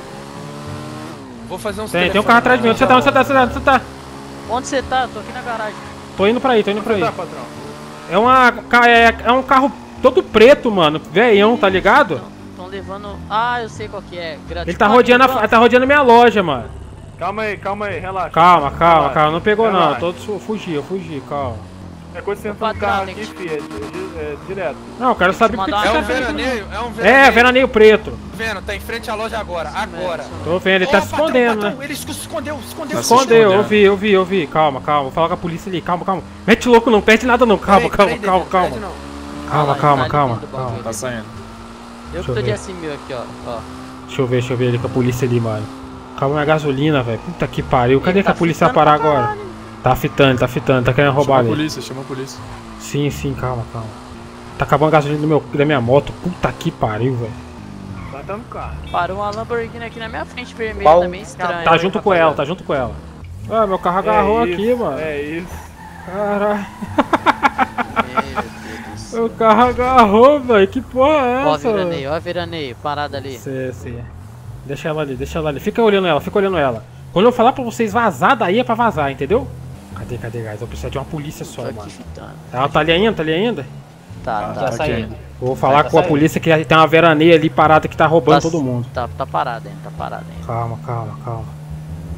Vou fazer uns Tem, tem um carro atrás de mim. Onde você tá? Onde você tá? Onde você tá? Onde você tá? Onde você tá? Tô aqui na garagem. Tô indo pra aí, tô indo pra aí. Tá, patrão. É uma. ca- É, é um carro todo preto, mano. Velhão, tá ligado? Tão levando... Ah, eu sei qual que é. Gra- Ele tá rodeando, a, tá rodeando minha loja, mano. Calma aí, calma aí, relaxa. Calma, calma, Relaxa. calma. Não pegou não. Relaxa. Todos eu fugi, eu fugi, calma. É coisa que você entra no Patrão, carro tem aqui, que- filho, é, di- é direto. Não, eu quero saber te por que mandar que É você um tá fazendo. veraneio, é um veraneio. É, veraneio preto. Tá vendo? Tá em frente à loja agora, agora. Tô vendo, ele tá Ó, se patrão, escondendo, patrão, né? Ele se escondeu, escondeu. Escondeu, eu vi, eu vi, eu vi. Calma, calma. Vou falar com a polícia ali. Calma, calma. Mete louco, não perde nada não. Calma, Peraí, calma, peraí, calma, Dedé, calma. perde não. Calma, Ah, calma, tá calma. ali dentro do bagulho. calma. Tá saindo. Eu Deixa que eu tô de ver. S mil aqui, ó. ó. Deixa eu ver, deixa eu ver ali com a polícia ali, mano. Calma, minha gasolina, velho. Puta que pariu. Cadê Ele que a tá polícia vai fitando parar pra agora? caralho. Tá fitando, tá fitando, tá querendo roubar Chama a ali. polícia, chama a polícia. Sim, sim, calma, calma. Tá acabando a gasolina do meu, da minha moto. Puta que pariu, velho. Tá tá no carro. Parou uma Lamborghini aqui na minha frente, vermelha, Qual? também estranho. Tá junto com ela, tá junto com ela. Ah, meu carro agarrou É aqui, isso, mano. É isso. Caralho. Meu Deus do céu. Meu carro agarrou, velho. Que porra é Ó, essa? veraneio, ó, veraneio, parada ali. Sim, sim. Deixa ela ali, deixa ela ali. Fica olhando ela, fica olhando ela. Quando eu falar pra vocês vazar, daí é pra vazar, entendeu? Cadê, cadê, guys? Eu preciso de uma polícia só, Tô aqui mano. fitando. Ela tá ali ainda? Tá ali ainda? Tá, Ah, tá. tá saindo. Vou falar tá com a saindo. polícia que tem uma veraneia ali parada que tá roubando Tá- todo mundo. Tá, tá parada ainda, tá parada ainda. Calma, calma, calma.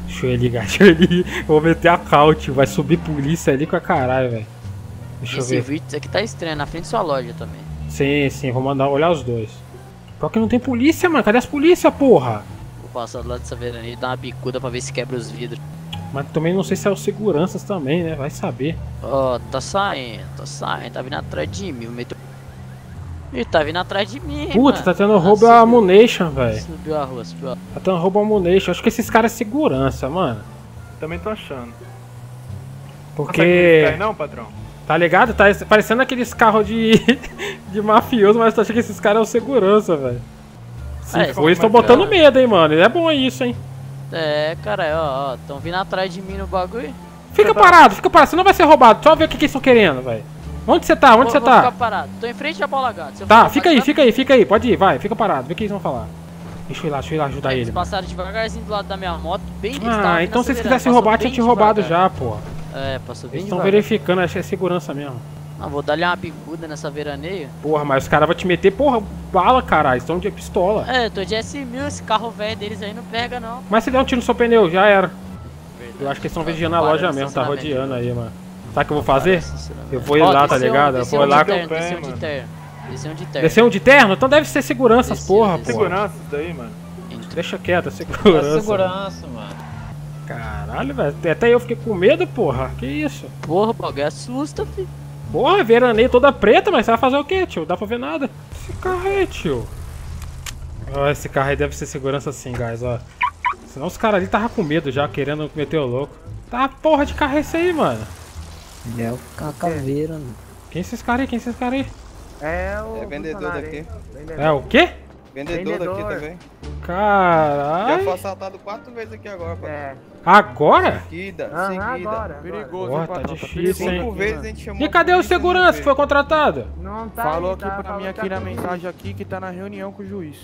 Deixa eu ligar, deixa eu ligar. Vou meter a caute, vai subir polícia ali com a caralho, velho. Deixa Esse eu ver. vídeo aqui tá estranho, na frente da sua loja também. Sim, sim, vou mandar olhar os dois. Pior que não tem polícia, mano. Cadê as polícia, porra? Vou passar do lado dessa veraneia e dar uma bicuda pra ver se quebra os vidros. Mas também não sei se é os seguranças também, né? Vai saber. Ó, oh, tá saindo, tá saindo, tá vindo atrás de mim. Meteu... Ih, tá vindo atrás de mim, Puta, mano. tá tendo roubo a ammunition, velho. Subiu a rua, subiu a rua. Tá tendo roubo a ammunition. Acho que esses caras é segurança, mano. Também tô achando. Porque... Consegue verificar aí não, patrão? Tá ligado? Tá parecendo aqueles carros de... de mafioso, mas tu acha que esses caras é o segurança, velho. Se É, for, eles tão botando é. medo, hein, mano. É bom isso, hein. É, cara, ó, ó, tão vindo atrás de mim no bagulho. Fica parado, fica parado, você não vai ser roubado. Só ver o que, que eles estão querendo, velho. Onde você tá? Onde vou, você vou tá? ficar parado. Tô em frente à bola gata. Se eu Tá, for fica aí, roubado, fica aí, fica aí. Pode ir, vai, fica parado. Vê o que eles vão falar. Deixa eu ir lá, deixa eu ir lá ajudar Eles ele. passaram devagarzinho do lado da minha moto, bem eles tavam Ah, vindo então se eles acelerando, quisessem passou roubar, tinha bem te roubado devagar. já, pô. É, passou bem Eles estão devagar. verificando, acho que é segurança mesmo. Ah, vou dar-lhe uma bicuda nessa veraneia. Porra, mas os caras vão te meter, porra, bala, caralho. Estão de pistola. É, eu tô de S mil, esse carro velho deles aí não pega não. Mas se der um tiro no seu pneu, já era. Verdade. Eu acho que eles estão vigiando a Para loja no mesmo, tá estacionamento. rodeando aí, mano. Sabe o que eu vou fazer? Eu vou ir Ó, lá, tá desceu- ligado? Eu desceu vou um lá. de terno, desceu um de terno. Desceu um de terno. Desceu um de terno? Então deve ser segurança, as Desceu, porra, desceu. porra. Segurança isso daí, mano. Deixa quieto, é segurança. É segurança, mano. Caralho, velho. Até eu fiquei com medo, porra. Que isso? Porra, bagulho assusta, filho. Porra, veraneio toda preta, mas você vai fazer o quê, tio? Dá pra ver nada. Esse carro aí, tio. Ó, esse carro aí deve ser segurança sim, guys, ó. Senão os caras ali tava com medo já, querendo meter o louco. Tá porra de carro é esse aí, mano? É o cacaveira, mano. Quem é esses caras aí? Quem é esses caras aí? É o É vendedor daqui. É o quê? Vendedor, daqui também. Caralho. Já foi assaltado quatro vezes aqui agora, patrão. É. Agora? Seguida, Aham, seguida. agora. Perigoso, Porra, hein, tá patrão? difícil, hein? Cinco vezes a gente chamou. E cadê o segurança que foi contratado? Não tá Falou aí, aqui tá, pra falou mim que aqui tá na tudo mensagem aqui que tá na reunião com o juiz.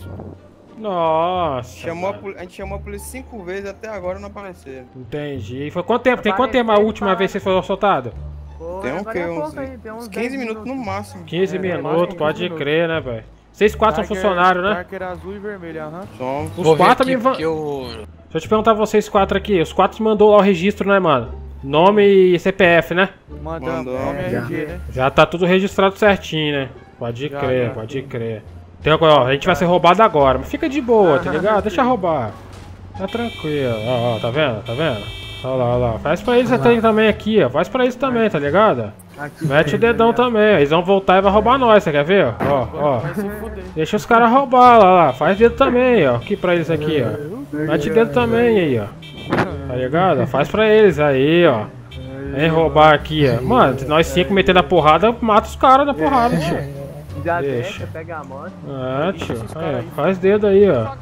Nossa. Chamou a, cara. poli- a gente chamou a polícia cinco vezes até agora não apareceram. Entendi. E foi quanto tempo? Tem quanto tempo a última vez que você foi assaltado? Pô, Tem um agora que? é Uns, pouco aí, tem uns uns quinze dez minutos no máximo. quinze É, minutos, quinze pode minutos. crer, né, velho? Vocês quatro são Parker- funcionários, né? Parker azul e vermelho, aham. Somos. Os Vou ver quatro aqui me vão. porque eu... Deixa eu te perguntar vocês quatro aqui. Os quatro mandou lá o registro, né, mano? Nome e C P F, né? Mandamos, Mandou. nome É, R G, né? Já tá tudo registrado certinho, né? Pode Já, crer, já. pode crer. Tem, ó, a gente vai ser roubado agora, mas fica de boa, tá ligado? Deixa roubar. Tá tranquilo. Ó, ó, tá vendo? Tá vendo? Olha lá, olha lá. Faz pra eles até também aqui, ó. Faz pra eles também, tá ligado? Aqui, Mete o tá dedão ligado? também. Eles vão voltar e vai roubar nós, você quer ver? Ó, ó. Vai se fuder. Deixa os caras roubar lá, lá. Faz dedo também, ó. Aqui pra eles aqui, ó. Mete dedo também aí, ó. Tá ligado? Faz pra eles aí, ó. Vem roubar aqui, ó. Mano, se nós cinco meter na porrada, mata os caras da porrada, tio. Já Deixa. desce, pega a moto. Ah, tio. Aí, faz dedo aí, ó.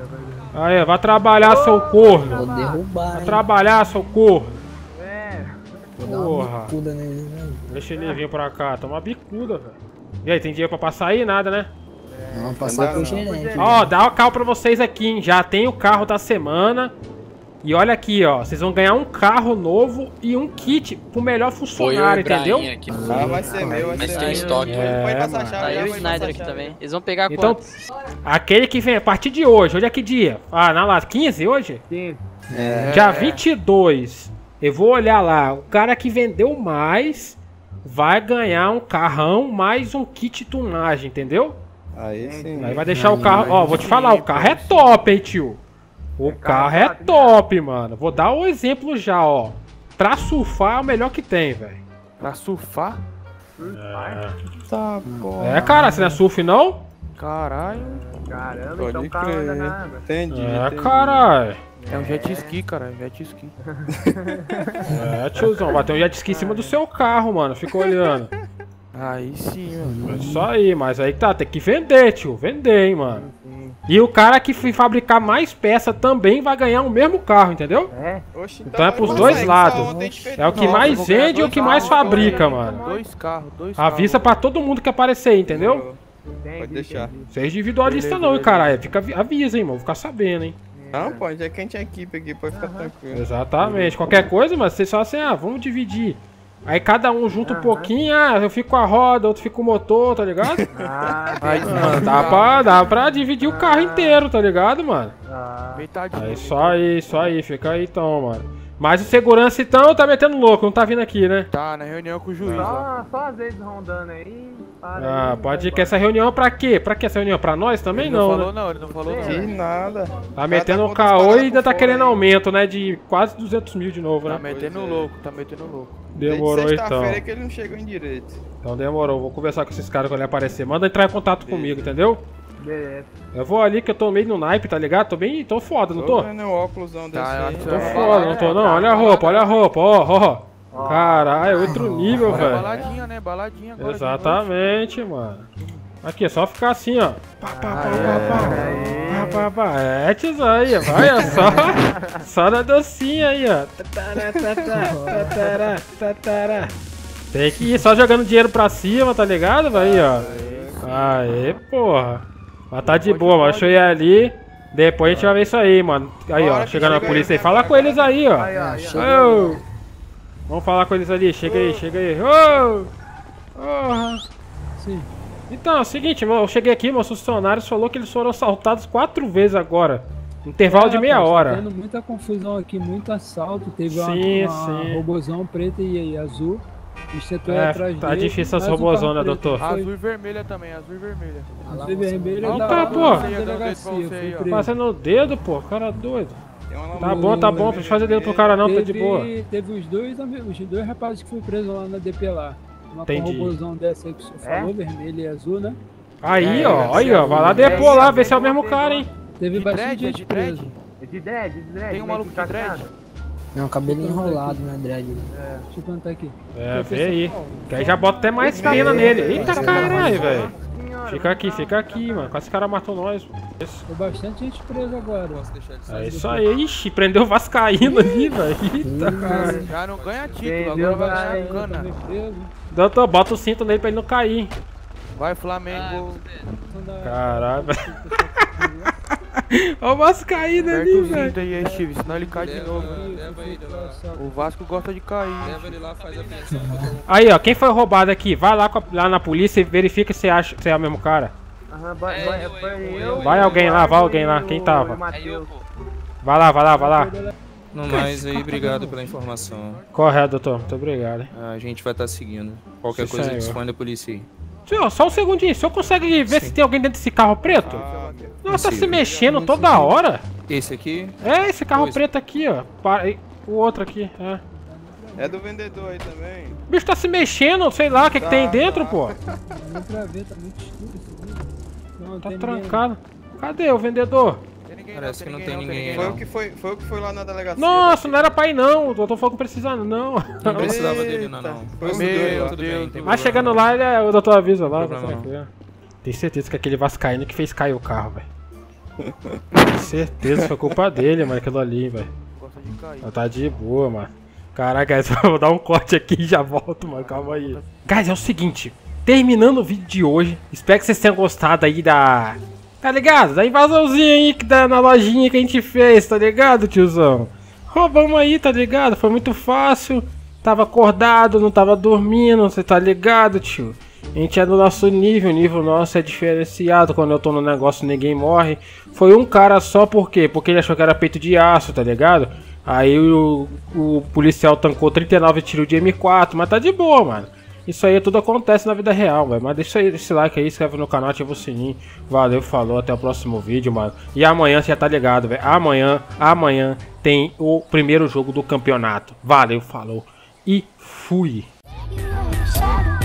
Aí, vai trabalhar, seu corno. Vou derrubar, Vai hein? trabalhar, seu corno. É. Vou dar uma Porra. bicuda nele, né? Deixa ele vir pra cá. Toma uma bicuda, velho. E aí, tem dinheiro pra passar aí? Nada, né? Vamos passar com o gerente. Ó, dá o carro pra vocês aqui, hein? Já tem o carro da semana. E olha aqui, ó. Vocês vão ganhar um carro novo e um kit pro melhor Foi o funcionário, Ibrahim entendeu? aqui. Ah, vai ser meu, vai Mas ser tem meu. estoque. É, Pode passar a mano. chave. Tá já, eu e o pode Snyder passar aqui a chave. também. Eles vão pegar Então, quantos? aquele que vem a partir de hoje. Hoje é que dia? Ah, não lá, quinze hoje? Sim. É. Dia vinte e dois. Eu vou olhar lá. O cara que vendeu mais vai ganhar um carrão mais um kit tunagem, entendeu? Aí sim. Aí vai deixar o carro. Ó, vou te falar, o carro é top, hein, tio. O carro é top, mano. Vou dar o exemplo já, ó. Pra surfar é o melhor que tem, velho. Pra surfar? É. Tá, bom. É, cara, você não é surf, não? Caralho. Caramba, Pode então o carro anda crer. na água. Entendi. É, entendi. caralho. É um jet ski, cara. Jet ski. É, tiozão. Vai ter um jet ski em cima do seu carro, mano. Fica olhando. Aí sim, mano. É isso aí, mas aí tá, tem que vender, tio. Vender, hein, mano. E o cara que for fabricar mais peça também vai ganhar o mesmo carro, entendeu? É. Oxi, Então é pros mas dois consegue, lados. só ontem a gente fez É o que tudo. mais vou ganhar vende e o dois que mais carros, fabrica, dois- mano. Dois carros, dois carros. Avisa pra todo mundo que aparecer, entendeu? Entendi, Pode deixar. entendi. Vocês individualistas Beleza, não, beleza. caralho. Fica, avisa, hein, mano. Vou ficar sabendo, hein. Não, pô, já que a gente é equipe aqui, pode ficar tranquilo. Exatamente. Qualquer coisa, mas vocês só assim, ah, vamos dividir. Aí cada um junta um pouquinho, ah, eu fico com a roda, outro fica com o motor, tá ligado? Ah, Aí, mano, dá pra, dá pra dividir o carro inteiro, tá ligado, mano? Ah. Aí só aí, só aí, fica aí então, mano. Mas o segurança então tá metendo louco, não tá vindo aqui, né? Tá, na reunião com o juiz, ó. Só, só às vezes rondando aí. Ah, pode ir que essa reunião é pra quê? Pra que essa reunião? Pra nós também Ele não, não, falou né? não, ele não falou não. Que nada. Tá metendo o caô e ainda tá querendo aumento, né? De quase duzentos mil de novo, né? Tá metendo louco, tá metendo louco. Demorou então. Sexta-feira que ele não chegou em direito. Então demorou, vou conversar com esses caras quando ele aparecer. Manda entrar em contato comigo, entendeu? Beleza. Eu vou ali que eu tô meio no naipe, tá ligado? Tô bem, tô foda, não tô? Tô vendo o óculosão desse aí. Tô foda, não tô não. Olha a roupa, olha a roupa, ó, ó. Caralho, outro nível, velho. Baladinha, né? Baladinha agora. Exatamente, mano. Aqui, é só ficar assim, ó. Pá, pá, pá, pá, pá. Pá, pá, pá. É, tiozão aí, vai, é só. Só na docinha aí, ó. Tatará, tatará, tatará, tatará. Tem que ir só jogando dinheiro pra cima, tá ligado, velho? Ó. Aê, porra. Mas tá de boa, mano. Deixa eu ir ali. Depois a gente vai ver isso aí, mano. Aí, ó. Chegando a polícia aí. Fala com eles aí, ó. Ô. Vamos falar com eles ali. Chega aí, chega aí. Ô. Porra. Sim. Então, é o seguinte, eu cheguei aqui, meus funcionários falou que eles foram assaltados quatro vezes agora. Intervalo é, de meia pô, hora. Tá tendo muita confusão aqui, muito assalto. Teve sim, uma, uma sim. robozão preta e, e azul. O setor é, atrás tá dele, difícil as robozão, né, doutor? Azul e vermelha também, azul e vermelha. Azul e vermelha Eita, da pô. delegacia. Passando o dedo, pô, cara doido. Tá bom, tá bom, não precisa fazer dedo pro cara não, tá de boa. Teve os dois, os dois rapazes que foram presos lá na D P lá. Uma Entendi. robozão dessa aí que o senhor falou, vermelha e azul, né? Aí, ó, aí, ó, vai lá depor lá, ver se é o mesmo cara, hein. Teve de bastante dread, gente de dread? preso. É de dread, de dread. Tem um maluco de dread? Não, cabelo enrolado, né, dread? É, deixa eu plantar aqui. É, vê aí. Que aí já bota até mais pena nele. Eita caralho, velho. Fica aqui, fica aqui, mano. Quase esse cara matou nós. Tem bastante gente presa agora. É isso aí. Ixi, prendeu o Vascaíno ali, velho. Eita caralho. Já não ganha título, agora vai ganhar cana. Doutor, bota o cinto nele pra ele não cair. Vai, Flamengo. Caralho, velho. Olha o Vascaíno ali, velho. Aperta o aí, Steve, senão ele cai de novo. O Vasco gosta de cair. Leva ele lá, faz a pensão. Aí, ó, quem foi roubado aqui? Vai lá, com a, lá na polícia e verifica se, acha, se é o mesmo cara. Aham, vai, vai, foi eu. Vai alguém lá, vai alguém lá. Quem tava? Vai lá, vai lá, vai lá. No mais aí, obrigado pela informação. Correto, doutor. Muito obrigado. Hein? A gente vai estar seguindo. Qualquer Sim, coisa, senhor. dispõe da polícia aí. Senhor, só um segundinho. O senhor consegue ver Sim. se tem alguém dentro desse carro preto? Ah, Nossa, tá se mexendo toda hora. Esse aqui? É, esse carro Pois. preto aqui, ó. Para- O outro aqui, é. É do vendedor aí também. O bicho tá se mexendo, sei lá o que, que tem Tá, dentro, tá. pô. Não pra ver, tá muito escuro isso aqui. Não, Tá tem trancado. Cadê o vendedor? Parece que não tem ninguém Foi não. o que foi, foi o que foi lá na delegacia. Nossa, não era pra ir não. O doutor falou que não precisava, não. Não precisava dele não, não. Foi Tudo meu bem, Deus, tudo bem, tem Mas problema chegando não. lá, ele é- o doutor avisa lá. Não tem problema tranquilo. Tenho certeza que aquele vascaíno que fez cair o carro, velho. Tenho certeza, foi culpa dele, mano, aquilo ali, velho. Gosta de cair. Tá de boa, mano. Caraca, guys, eu vou dar um corte aqui e já volto, mano. Calma aí. Guys, é o seguinte. Terminando o vídeo de hoje. Espero que vocês tenham gostado aí da... Tá ligado? Da invasãozinha aí que dá na lojinha que a gente fez, tá ligado, tiozão? Roubamos aí, tá ligado? Foi muito fácil. Tava acordado, não tava dormindo, você tá ligado, tio? A gente é do nosso nível, o nível nosso é diferenciado. Quando eu tô no negócio ninguém morre. Foi um cara só, por quê? Porque ele achou que era peito de aço, tá ligado? Aí o, o policial tancou trinta e nove tiros de M quatro, mas tá de boa, mano. Isso aí tudo acontece na vida real, velho. Mas deixa aí esse like aí, se inscreve no canal, ativa o sininho. Valeu, falou, até o próximo vídeo, mano. E amanhã você já tá ligado, velho. Amanhã, amanhã tem o primeiro jogo do campeonato. Valeu, falou e fui. Shadow